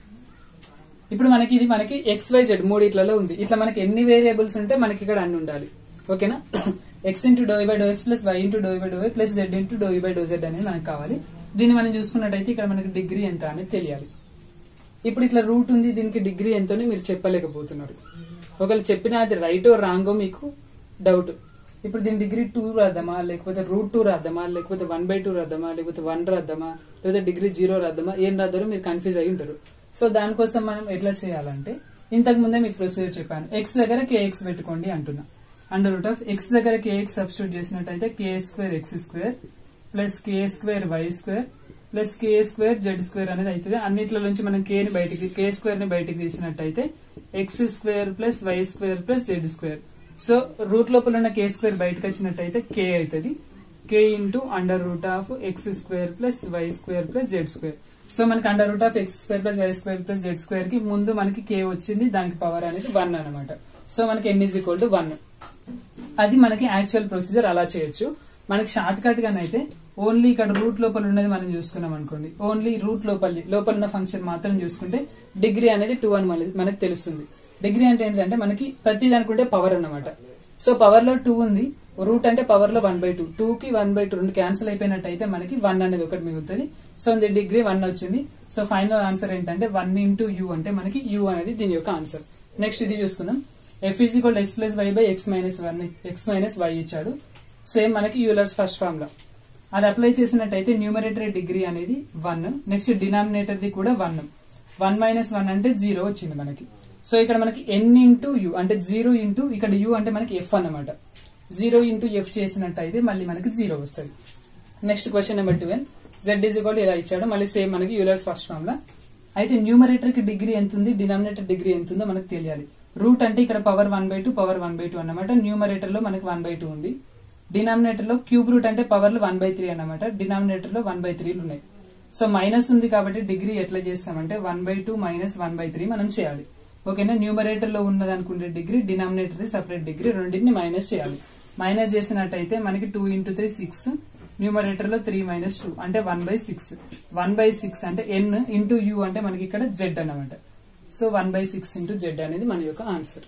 ఇప్పుడు మనకి ఇది మనకి ఎక్స్ వై జెడ్ మూడిట్లలో ఉంది. ఇట్లా మనకి ఎన్ని వేరియబుల్స్ ఉంటే మనకి ఇక్కడ అన్ని ఉండాలి. ఓకేనా. X into doe by do x plus y into doe by do y plus z into doe by doe z అనేది మనకు కావాలి. దీన్ని మనం చూసుకున్నట్టయితే ఇక్కడ మనకి డిగ్రీ ఎంత అనేది తెలియాలి. ఇప్పుడు ఇట్లా రూట్ ఉంది, దీనికి డిగ్రీ ఎంతో మీరు చెప్పలేకపోతున్నారు. ఒకవేళ చెప్పినా అది రైటో రాంగో మీకు డౌట్. ఇప్పుడు దీని డిగ్రీ టూ రాద్దామా, లేకపోతే రూట్ టూ రాద్దామా, లేకపోతే వన్ బై టూ రాద్దామా, లేకపోతే వన్ రాద్దామా, లేకపోతే డిగ్రీ జీరో రాద్దామా, ఏం రాద్దారో మీరు కన్ఫ్యూజ్ అయి ఉంటారు. సో దానికోసం మనం ఎట్లా చేయాలంటే ఇంతకు ముందే మీకు ప్రొసీజర్ చెప్పాను. ఎక్స్ దగ్గర కేఎక్స్ పెట్టుకోండి అంటున్నా. అండర్ రూట్ ఆఫ్ ఎక్స్ దగ్గర కేఎక్స్ సబ్స్టిట్యూట్ చేసినట్టయితే k square x square plus k square y square plus k square z square అనేది అవుతుంది. అన్నిట్లో నుంచి మనం కే ని బయటికి కే స్క్వేర్ ని బయటికి తీసినట్టయితే x square plus y square plus z square. So root లోపల ఉన్న కే స్క్వేర్ బయటకు వచ్చినట్టయితే కే అవుతుంది. K into under root of x square plus y square plus z square. So మనకి under root of x square plus y square plus z square కి ముందు మనకి కే వచ్చింది, దానికి పవర్ అనేది వన్ అనమాట. సో మనకి n is equal to one. అది మనకి యాక్చువల్ ప్రొసీజర్ అలా చేయొచ్చు. మనకి షార్ట్ కట్ గానైతే ఓన్లీ ఇక్కడ రూట్ లోపల ఉన్నది మనం చూసుకున్నాం అనుకోండి, ఓన్లీ రూట్ లోపల లోపల ఉన్న ఫంక్షన్ మాత్రం చూసుకుంటే డిగ్రీ అనేది టూ అని మనకి తెలుస్తుంది. డిగ్రీ అంటే ఏంటంటే మనకి ప్రతి దానికి ఉంటే పవర్ అన్నమాట. సో పవర్ లో టూ ఉంది, రూట్ అంటే పవర్ లో వన్ బై టూ, టూ కి వన్ బై టూ రెండు క్యాన్సిల్ అయిపోయినట్టయితే మనకి వన్ అనేది ఒకటి మిగులుతుంది. సో ఇది డిగ్రీ వన్ వచ్చింది. సో ఫైనల్ ఆన్సర్ ఏంటంటే వన్ ఇంటూ యూ అంటే మనకి యూ అనేది దీని యొక్క ఆన్సర్. నెక్స్ట్ ఇది చూసుకుందాం. F is equal x plus y by x minus one x minus y ఇచ్చాడు. సేమ్ మనకి యూలర్స్ ఫస్ట్ ఫార్ములా అది అప్లై చేసినట్టయితే న్యూమరేటర్ డిగ్రీ అనేది వన్, నెక్స్ట్ డినామినేటర్ ది కూడా వన్. వన్ మైనస్ వన్ అంటే జీరో వచ్చింది మనకి. సో ఇక్కడ మనకి ఎన్ ఇంటూ యూ అంటే జీరో ఇంటూ ఇక్కడ యూ అంటే మనకి ఎఫ్ అన్నమాట. జీరో ఇంటూ ఎఫ్ చేసినట్టయితే మళ్ళీ మనకి జీరో వస్తుంది. Next question number twelve. Z is equal ఇలా ఇచ్చాడు, మళ్ళీ సేమ్ మనకి యూలర్స్ ఫస్ట్ ఫార్ములా. అయితే న్యూమరేటర్ కి డిగ్రీ ఎంత ఉంది, డినామినేటర్ డిగ్రీ ఎంత ఉందో మనకు తెలియాలి. రూట్ అంటే ఇక్కడ power one by two power one by two అన్నమాట. న్యూమరేటర్ లో మనకి వన్ బై టూ ఉంది. డినామినేటర్ లో క్యూబ్ రూట్ అంటే పవర్ లో వన్ బై త్రీ అన్నమాట. డినామినేటర్ లో వన్ బై త్రీలు ఉన్నాయి. సో మైనస్ ఉంది కాబట్టి డిగ్రీ ఎట్లా చేస్తామంటే one by two minus one by three మనం చేయాలి. ఓకేనా. న్యూమరేటర్ లో ఉన్నది అనుకుంటే డిగ్రీ, డినామినేటర్ సపరేట్ డిగ్రీ, రెండింటిని మైనస్ చేయాలి. మైనస్ చేసినట్టయితే మనకి two into three six, numerator లో త్రీ మైనస్ టూ అంటే one by six. One by six అంటే ఎన్ ఇంటూ యూ అంటే మనకి ఇక్కడ జెడ్ అన్నమాట. So one by six into z అనేది మన యొక్క answer.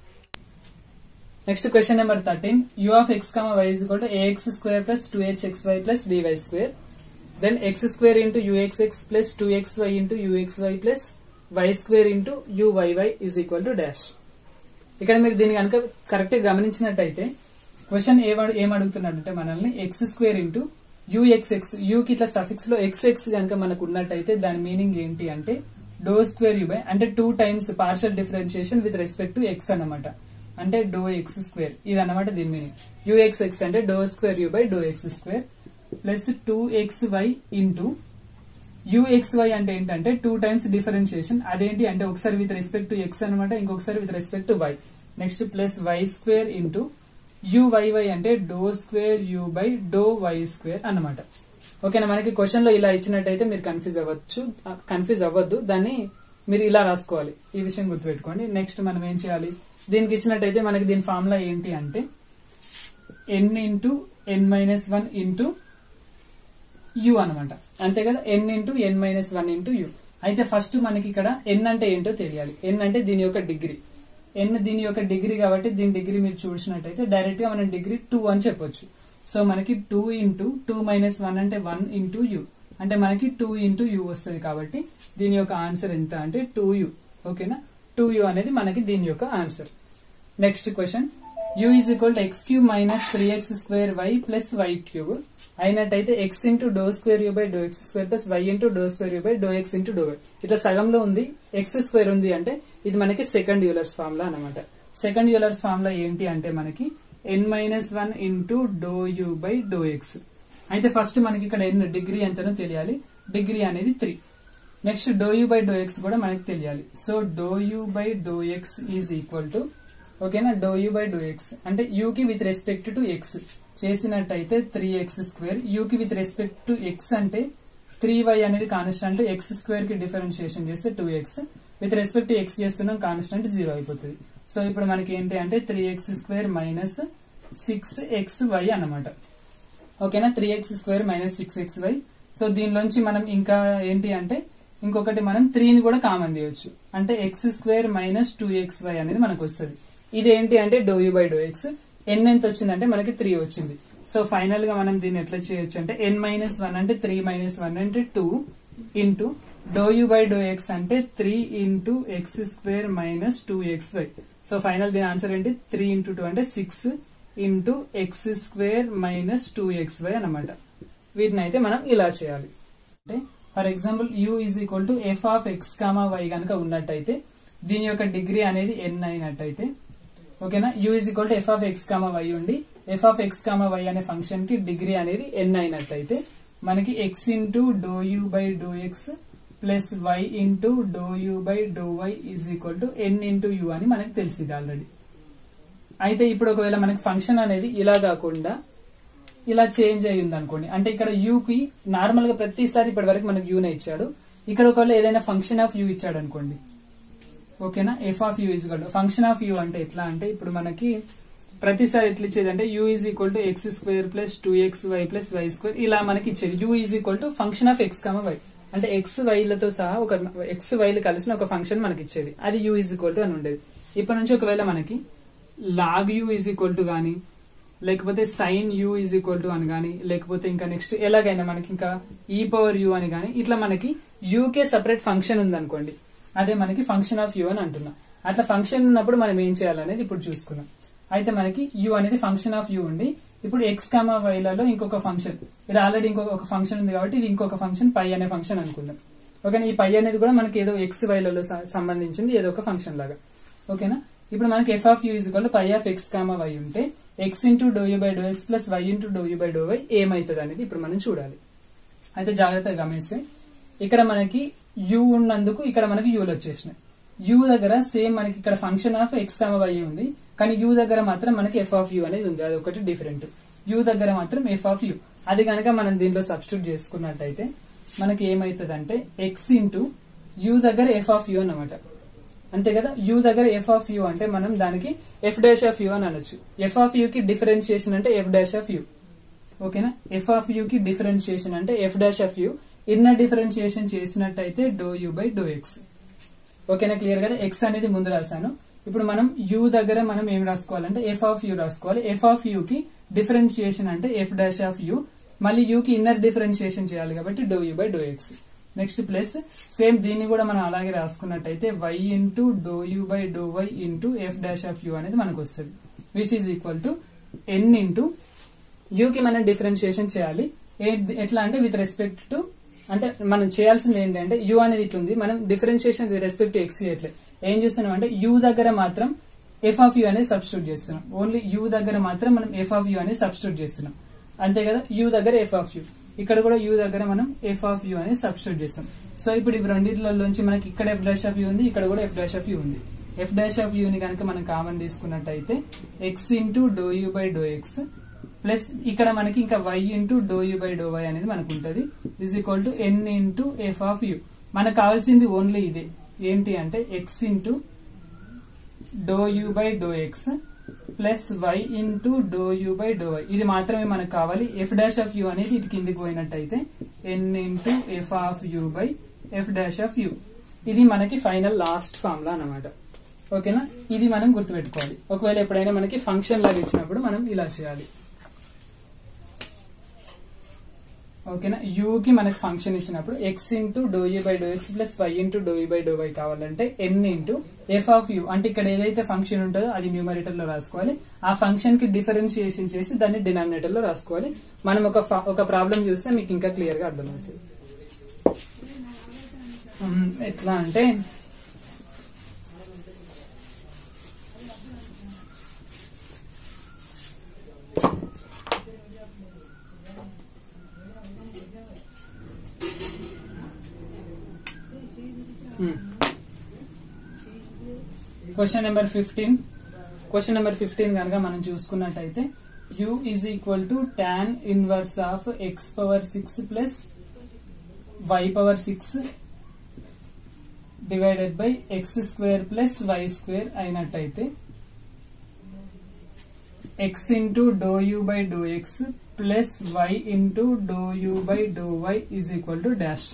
Next question number thirteen. U of X comma y is equal to a x square plus two h x y plus d y square. Then x square into u x x plus two x y into u x y plus y square into UYY is equal to dash. ఇక్కడ మీరు దీన్ని కనుక కరెక్ట్ గా గమనించినట్టయితే క్వశ్చన్ ఏం అడుగుతున్నాడంటే మనల్ని ఎక్స్ స్క్వేర్ ఇంటూ యూఎక్స్ఎక్స్, యూకి ఇట్లా సఫిక్స్ లో ఎక్స్ ఎక్స్ కనుక మనకు ఉన్నట్టయితే దాని మీనింగ్ ఏంటి అంటే డో స్క్వేర్ యూ బై అంటే two times partial differentiation with respect to x అన్నమాట. అంటే డో ఎక్స్ స్క్వేర్ ఇది అన్నమాట దీని మీనింగ్. యూఎక్స్ఎక్స్ అంటే do square you by do X square plus two x y into u x y అంటే ఏంటంటే టూ టైమ్స్ డిఫరెన్షియేషన్. అదేంటి అంటే ఒకసారి విత్ రెస్పెక్ట్ టు ఎక్స్ అనమాట, ఇంకొకసారి with respect to y. Next plus y square into u y y అంటే do square you by do why square అన్నమాట. ఓకేనా, మనకి క్వశ్చన్ లో ఇలా ఇచ్చినట్టయితే మీరు కన్ఫ్యూజ్ అవ్వచ్చు, కన్ఫ్యూజ్ అవ్వద్దు, దాన్ని మీరు ఇలా రాసుకోవాలి. ఈ విషయం గుర్తుపెట్టుకోండి. నెక్స్ట్ మనం ఏం చేయాలి, దీనికి ఇచ్చినట్టయితే మనకి దీని ఫార్ములా ఏంటి అంటే n into n minus one into u అనమాట. అంతే కదా, n into n minus one into u. అయితే ఫస్ట్ మనకి ఇక్కడ ఎన్ అంటే ఏంటో తెలియాలి. ఎన్ అంటే దీని యొక్క డిగ్రీ, ఎన్ దీని యొక్క డిగ్రీ కాబట్టి దీని డిగ్రీ మీరు చూసినట్టయితే డైరెక్ట్ గా మనం డిగ్రీ టూ అని చెప్పొచ్చు. సో మనకి two into two minus one అంటే వన్ ఇంటూ యూ అంటే మనకి టూ ఇంటూ యూ వస్తుంది. కాబట్టి దీని యొక్క ఆన్సర్ ఎంత అంటే టూ యూ. ఓకేనా, టూ యూ అనేది మనకి దీని యొక్క answer. Next question, u is equal to x cube minus three X square y plus why cube అయినట్టయితే x into do square you by do X square plus y into do square you by do X into do y. ఇట్లా సగంలో ఉంది, ఎక్స్ స్క్వేర్ ఉంది అంటే ఇది మనకి సెకండ్ యూలర్స్ ఫార్ములా అనమాట. సెకండ్ యూలర్స్ ఫార్ములా ఏంటి అంటే మనకి n minus one into do you by do x. అయితే ఫస్ట్ మనకి ఇక్కడ ఎన్ డిగ్రీ ఎంతనో తెలియాలి, డిగ్రీ అనేది three. Next doe you by do x కూడా మనకి తెలియాలి. So doe you by do x is equal to, ఓకేనా, doe you by do X అంటే యూ కి విత్ రెస్పెక్ట్ టు ఎక్స్ చేసినట్టయితే త్రీ ఎక్స్ స్క్వేర్, యూ కి విత్ రెస్పెక్ట్ టు ఎక్స్ అంటే త్రీ వై అనేది కాన్స్టెంట్, ఎక్స్ స్క్వేర్ కి డిఫరెన్షియేషన్ చేస్తే two x, with respect to X చేస్తున్నాం కాన్స్టెంట్ జీరో అయిపోతుంది. సో ఇప్పుడు మనకి ఏంటి అంటే three X square minus six X y అనమాట. ఓకేనా, three X square minus six X why. So దీనిలోంచి మనం ఇంకా ఏంటి అంటే ఇంకొకటి మనం త్రీని కూడా కామన్ చేయొచ్చు, అంటే x square minus two x why అనేది మనకు వస్తుంది. ఇది ఏంటి అంటే do you by do x. N ఎంత వచ్చిందంటే మనకి త్రీ వచ్చింది. సో ఫైనల్ గా మనం దీన్ని ఎట్లా చేయొచ్చు అంటే ఎన్ మైనస్ వన్ అంటే త్రీ మైనస్ వన్ అంటే two into do you by do X అంటే three into x square minus two x why. So final దీని ఆన్సర్ ఏంటి త్రీ ఇంటూ టూ అంటే six into x square minus two x y అనమాట. వీటిని అయితే మనం ఇలా చేయాలి. అంటే for example u is equal to F of X comma y కనుక ఉన్నట్టయితే దీని యొక్క డిగ్రీ అనేది ఎన్ అయినట్టయితే, ఓకేనా, u is equal to F of X comma y ఉండి f of X comma y అనే ఫంక్షన్ కి డిగ్రీ అనేది ఎన్ అయినట్టయితే మనకి x into do you by do x plus y into do you by do y is equal to n into u అని మనకి తెలిసింది ఆల్రెడీ. అయితే ఇప్పుడు ఒకవేళ మనకి ఫంక్షన్ అనేది ఇలా కాకుండా ఇలా చేంజ్ అయ్యింది అనుకోండి, అంటే ఇక్కడ యూ కి నార్మల్ గా ప్రతిసారి ఇప్పటి వరకు మనకి యూనే ఇచ్చాడు, ఇక్కడ ఒకవేళ ఏదైనా ఫంక్షన్ ఆఫ్ యూ ఇచ్చాడు అనుకోండి, ఓకేనా, F of u is equal to function of u అంటే ఎట్లా అంటే ఇప్పుడు మనకి ప్రతిసారి ఎట్లా ఇచ్చేది అంటే u is equal to x square plus two x y plus y square ఇలా మనకి ఇచ్చేది. U is equal to function of X comma y అంటే ఎక్స్ వైలతో సహా ఒక ఎక్స్ వైలు కలిసిన ఒక ఫంక్షన్ మనకి ఇచ్చేది, అది యూ ఈజ్ ఈక్వల్ టు అని ఉండేది. ఇప్పటి నుంచి ఒకవేళ మనకి log u is equal to గానీ లేకపోతే sine u is equal to అని గానీ లేకపోతే ఇంకా నెక్స్ట్ ఎలాగైనా మనకి ఇంకా ఈ పవర్ యూ అని గానీ ఇట్లా మనకి యూకే సపరేట్ ఫంక్షన్ ఉంది అనుకోండి, అదే మనకి ఫంక్షన్ ఆఫ్ యూ అని అంటున్నాం. అట్లా ఫంక్షన్ ఉన్నప్పుడు మనం ఏం చేయాలనేది ఇప్పుడు చూసుకున్నాం. అయితే మనకి యూ అనేది ఫంక్షన్ ఆఫ్ యూ ఉండి ఇప్పుడు ఎక్స్ కామా వైలలో ఇంకొక ఫంక్షన్, ఇది ఆల్రెడీ ఇంకొక ఫంక్షన్ ఉంది కాబట్టి ఇది ఇంకొక ఫంక్షన్ పై అనే ఫంక్షన్ అనుకుందాం. ఓకేనా, ఈ పై అనేది కూడా మనకి ఏదో ఎక్స్ వైలలో సంబంధించింది ఏదో ఒక ఫంక్షన్ లాగా. ఓకేనా, ఇప్పుడు మనకి F of u is equal to phi of X comma y ఉంటే x into do you by do x plus y into do you by do y ఏమైతుంది అనేది ఇప్పుడు మనం చూడాలి. అయితే జాగ్రత్తగా గమనిస్తే ఇక్కడ మనకి యూ ఉన్నందుకు ఇక్కడ మనకి యూలు వచ్చేసినాయి. యూ దగ్గర సేమ్ మనకి ఇక్కడ function of X comma why ఉంది, కానీ యూ దగ్గర మాత్రం మనకి ఎఫ్ ఆఫ్ యూ అనేది ఉంది, అది ఒకటి డిఫరెంట్. యూ దగ్గర మాత్రం ఎఫ్ ఆఫ్ యూ, అది కనుక మనం దీనిలో సబ్స్టిట్యూట్ చేసుకున్నట్టయితే మనకి ఏమైతుంది అంటే ఎక్స్ ఇంటూ యూ దగ్గర ఎఫ్ ఆఫ్ యూ అన్నమాట. అంతే కదా, యూ దగ్గర ఎఫ్ ఆఫ్ యూ అంటే మనం దానికి ఎఫ్ డాష్ ఆఫ్ యూ అని అనొచ్చు. ఎఫ్ ఆఫ్ యూ కి డిఫరెన్షియేషన్ అంటే ఎఫ్ డాష్ ఆఫ్ యూ. ఓకేనా, ఎఫ్ ఆఫ్ యూ కి డిఫరెన్షియేషన్ అంటే f dash of u. Inner differentiation చేసినట్టయితే do you by do x. ఓకేనా, క్లియర్ కదా, ఎక్స్ అనేది ముందు రాశాను. ఇప్పుడు మనం యూ దగ్గర మనం ఏం రాసుకోవాలంటే ఎఫ్ ఆఫ్ యూ రాసుకోవాలి. ఎఫ్ ఆఫ్ యూ కి డిఫరెన్షియేషన్ అంటే ఎఫ్ డాష్ ఆఫ్ యూ, మళ్ళీ యూ కి ఇన్నర్ డిఫరెన్షియేషన్ చేయాలి కాబట్టి do you by do X. Next plus same దీన్ని కూడా మనం అలాగే రాసుకున్నట్టయితే y into do you by do why into f dash of u అనేది మనకు వస్తుంది, which is equal to n into u కి మనం డిఫరెన్షియేషన్ చేయాలి. ఎట్లా అంటే విత్ రెస్పెక్ట్ టు, అంటే మనం చేయాల్సింది ఏంటంటే యూ అనేది ఇట్లుంది, మనం differentiation with respect to x చేయట్లేదు. ఏం చేస్తున్నాం అంటే యూ దగ్గర మాత్రం ఎఫ్ ఆఫ్ యూ అనేది సబ్స్టిట్యూట్ చేస్తున్నాం, ఓన్లీ యూ దగ్గర మాత్రం మనం ఎఫ్ ఆఫ్ యూ అనేది సబ్స్టిట్యూట్ చేస్తున్నాం. అంతే కదా, యూ దగ్గర ఎఫ్ ఆఫ్ యూ, ఇక్కడ కూడా యూ దగ్గర మనం ఎఫ్ ఆఫ్ యూ అనేది సబ్స్టిట్యూట్ చేస్తాం. సో ఇప్పుడు ఇవి రెండింటిలోంచి మనకి ఇక్కడ ఎఫ్ డాష్ ఆఫ్ యూ ఉంది, ఇక్కడ కూడా ఎఫ్ డాష్ ఆఫ్ యూ ఉంది. ఎఫ్ డాష్ ఆఫ్ యూని కనుక మనం కామన్ తీసుకున్నట్టయితే x into do you by do x plus ఇక్కడ మనకి ఇంకా y into do you by do y అనేది మనకు ఉంటుంది, is equal to n into f of u. మనకు కావాల్సింది ఓన్లీ ఇదే, ఏంటి అంటే x into do you by do x plus y into do you by do y, ఇది మాత్రమే మనకు కావాలి. ఎఫ్ డాష్ ఆఫ్ యూ అనేది ఇటు కిందికి పోయినట్టయితే n into f of u by f dash of u, ఇది మనకి ఫైనల్ లాస్ట్ ఫార్ములా అన్నమాట. ఓకేనా, ఇది మనం గుర్తుపెట్టుకోవాలి. ఒకవేళ ఎప్పుడైనా మనకి ఫంక్షన్ లాగా ఇచ్చినప్పుడు మనం ఇలా చేయాలి. ఓకేనా, యూ కి మనకి ఫంక్షన్ ఇచ్చినప్పుడు x into do you by do x plus y into do you by do y కావాలంటే n into f of u, అంటే ఇక్కడ ఏదైతే ఫంక్షన్ ఉంటుందో అది న్యూమరేటర్ లో రాసుకోవాలి. ఆ ఫంక్షన్ కి డిఫరెన్షియేషన్ చేసి దాన్ని డినామినేటర్ లో రాసుకోవాలి. మనం ఒక ఒక ప్రాబ్లం చూస్తే మీకు ఇంకా క్లియర్ గా అర్థమవుతుంది. ఎట్లా అంటే question number fifteen question number fifteen కనుక మనం చూసుకున్నట్టయితే u is equal to tan inverse of x power six plus y power six divided by x square plus y square అయినట్టయితే x into do you by do x plus y into do you by do y is equal to dash.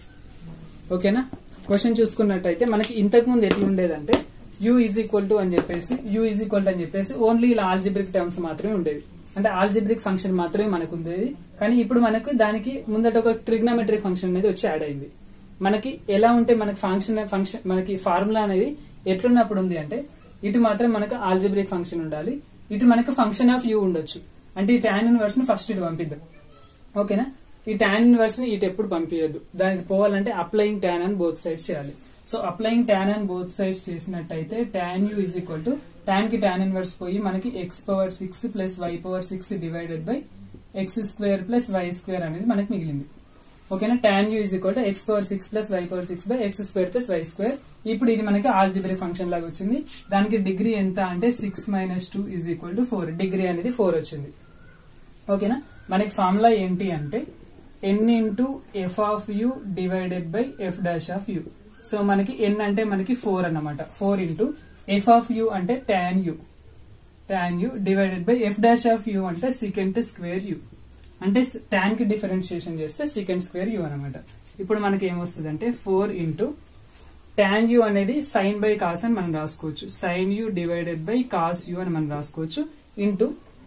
ఓకేనా, క్వశ్చన్ చూసుకున్నట్టయితే మనకి ఇంతకు ముందు ఎట్లుండేదంటే యూ ఈజ్ ఈక్వల్ టు అని చెప్పేసి యూ ఈజ్ ఈక్వల్ టు అని చెప్పేసి ఓన్లీ ఇలా ఆల్జిబ్రిక్ టర్మ్స్ మాత్రమే ఉండేవి, అంటే ఆల్జిబ్రిక్ ఫంక్షన్ మాత్రమే మనకు ఉండేది. కానీ ఇప్పుడు మనకు దానికి ముందట ఒక ట్రిగ్నోమెట్రిక్ ఫంక్షన్ అనేది వచ్చి యాడ్ అయింది. మనకి ఎలా ఉంటే మనకి ఫంక్షన్ ఫంక్షన్ మనకి ఫార్ములా అనేది ఎట్లున్నప్పుడు ఉంది అంటే ఇటు మాత్రం మనకు ఆల్జిబ్రిక్ ఫంక్షన్ ఉండాలి, ఇటు మనకు ఫంక్షన్ ఆఫ్ యూ ఉండొచ్చు. అంటే ఈ టాన్ ఇన్వర్స్ ని ఫస్ట్ ఇటు పంపిద్దాం. ఓకేనా, ఈ టాన్ ఇన్వర్స్ ని ఇటు ఎప్పుడు పంపించద్దు, దానికి పోవాలంటే అప్లయింగ్ టాన్ అని బోత్ సైడ్స్ చేయాలి. సో అప్లయింగ్ టాన్ అని బోత్ సైడ్స్ చేసినట్టయితే tan u is equal to tan కి టాన్ ఇన్వర్స్ పోయి మనకి x power six plus y power six divided by x square plus y square అనేది మనకి మిగిలింది. ఓకేనా, tan u is equal to x power six plus y power six by x square plus y square. ఇప్పుడు ఇది మనకి ఆల్జిబ్రిక్ ఫంక్షన్ లాగా వచ్చింది. దానికి డిగ్రీ ఎంత అంటే six minus two is equal to four, degree అనేది ఫోర్ వచ్చింది. ఓకేనా, మనకి ఫార్ములా ఏంటి అంటే n into f of u divided by f dash of u. So మనకి ఎన్ అంటే మనకి ఫోర్ అన్నమాట, four into f of u అంటే tan u tan u divided by f dash of u అంటే సీకెంట్ స్క్వేర్ యూ, అంటే టాన్ కి డిఫరెన్షియేషన్ చేస్తే సీకెంట్ స్క్వేర్ యూ అనమాట. ఇప్పుడు మనకి ఏమొస్తుంది అంటే ఫోర్ ఇంటూ టాన్ యూ అనేది సైన్ బై కాస్ అని మనం రాసుకోవచ్చు, sine u divided by cos u అని మనం రాసుకోవచ్చు, ఇంటూ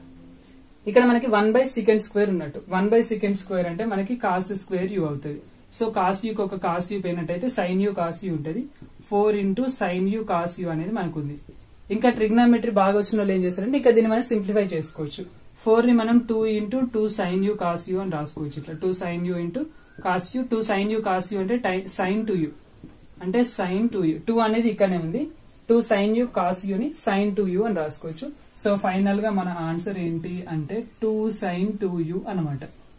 ఇక్కడ మనకి వన్ బై సెకండ్ స్క్వేర్ ఉన్నట్టు, వన్ బై సెకండ్ స్క్వేర్ అంటే మనకి కాస్ స్క్వేర్ యూ అవుతుంది. సో కాస్ యూకి ఒక కాస్ యూ పోయినట్టయితే సైన్ యూ కాస్ యూ ఉంటుంది. Four into sine u cos u అనేది మనకు ఉంది. ఇంకా ట్రిగ్నామెట్రీ బాగా వచ్చిన వాళ్ళు ఏం చేస్తారంటే ఇంకా దీన్ని మనం సింప్లిఫై చేసుకోవచ్చు. ఫోర్ ని మనం two into two sine u cos u అని రాసుకోవచ్చు. ఇట్లా two sine u into cos u, two sine u cos u అంటే సైన్ టూ యూ అంటే సైన్ టూ యూ, టూ అనేది ఇక్కడనే ఉంది, two sine u cos u ని సైన్ టూ యూ అని రాసుకోవచ్చు. సో ఫైనల్ గా మన ఆన్సర్ ఏంటి అంటే టూ సైన్ టూ యూ అనమాట.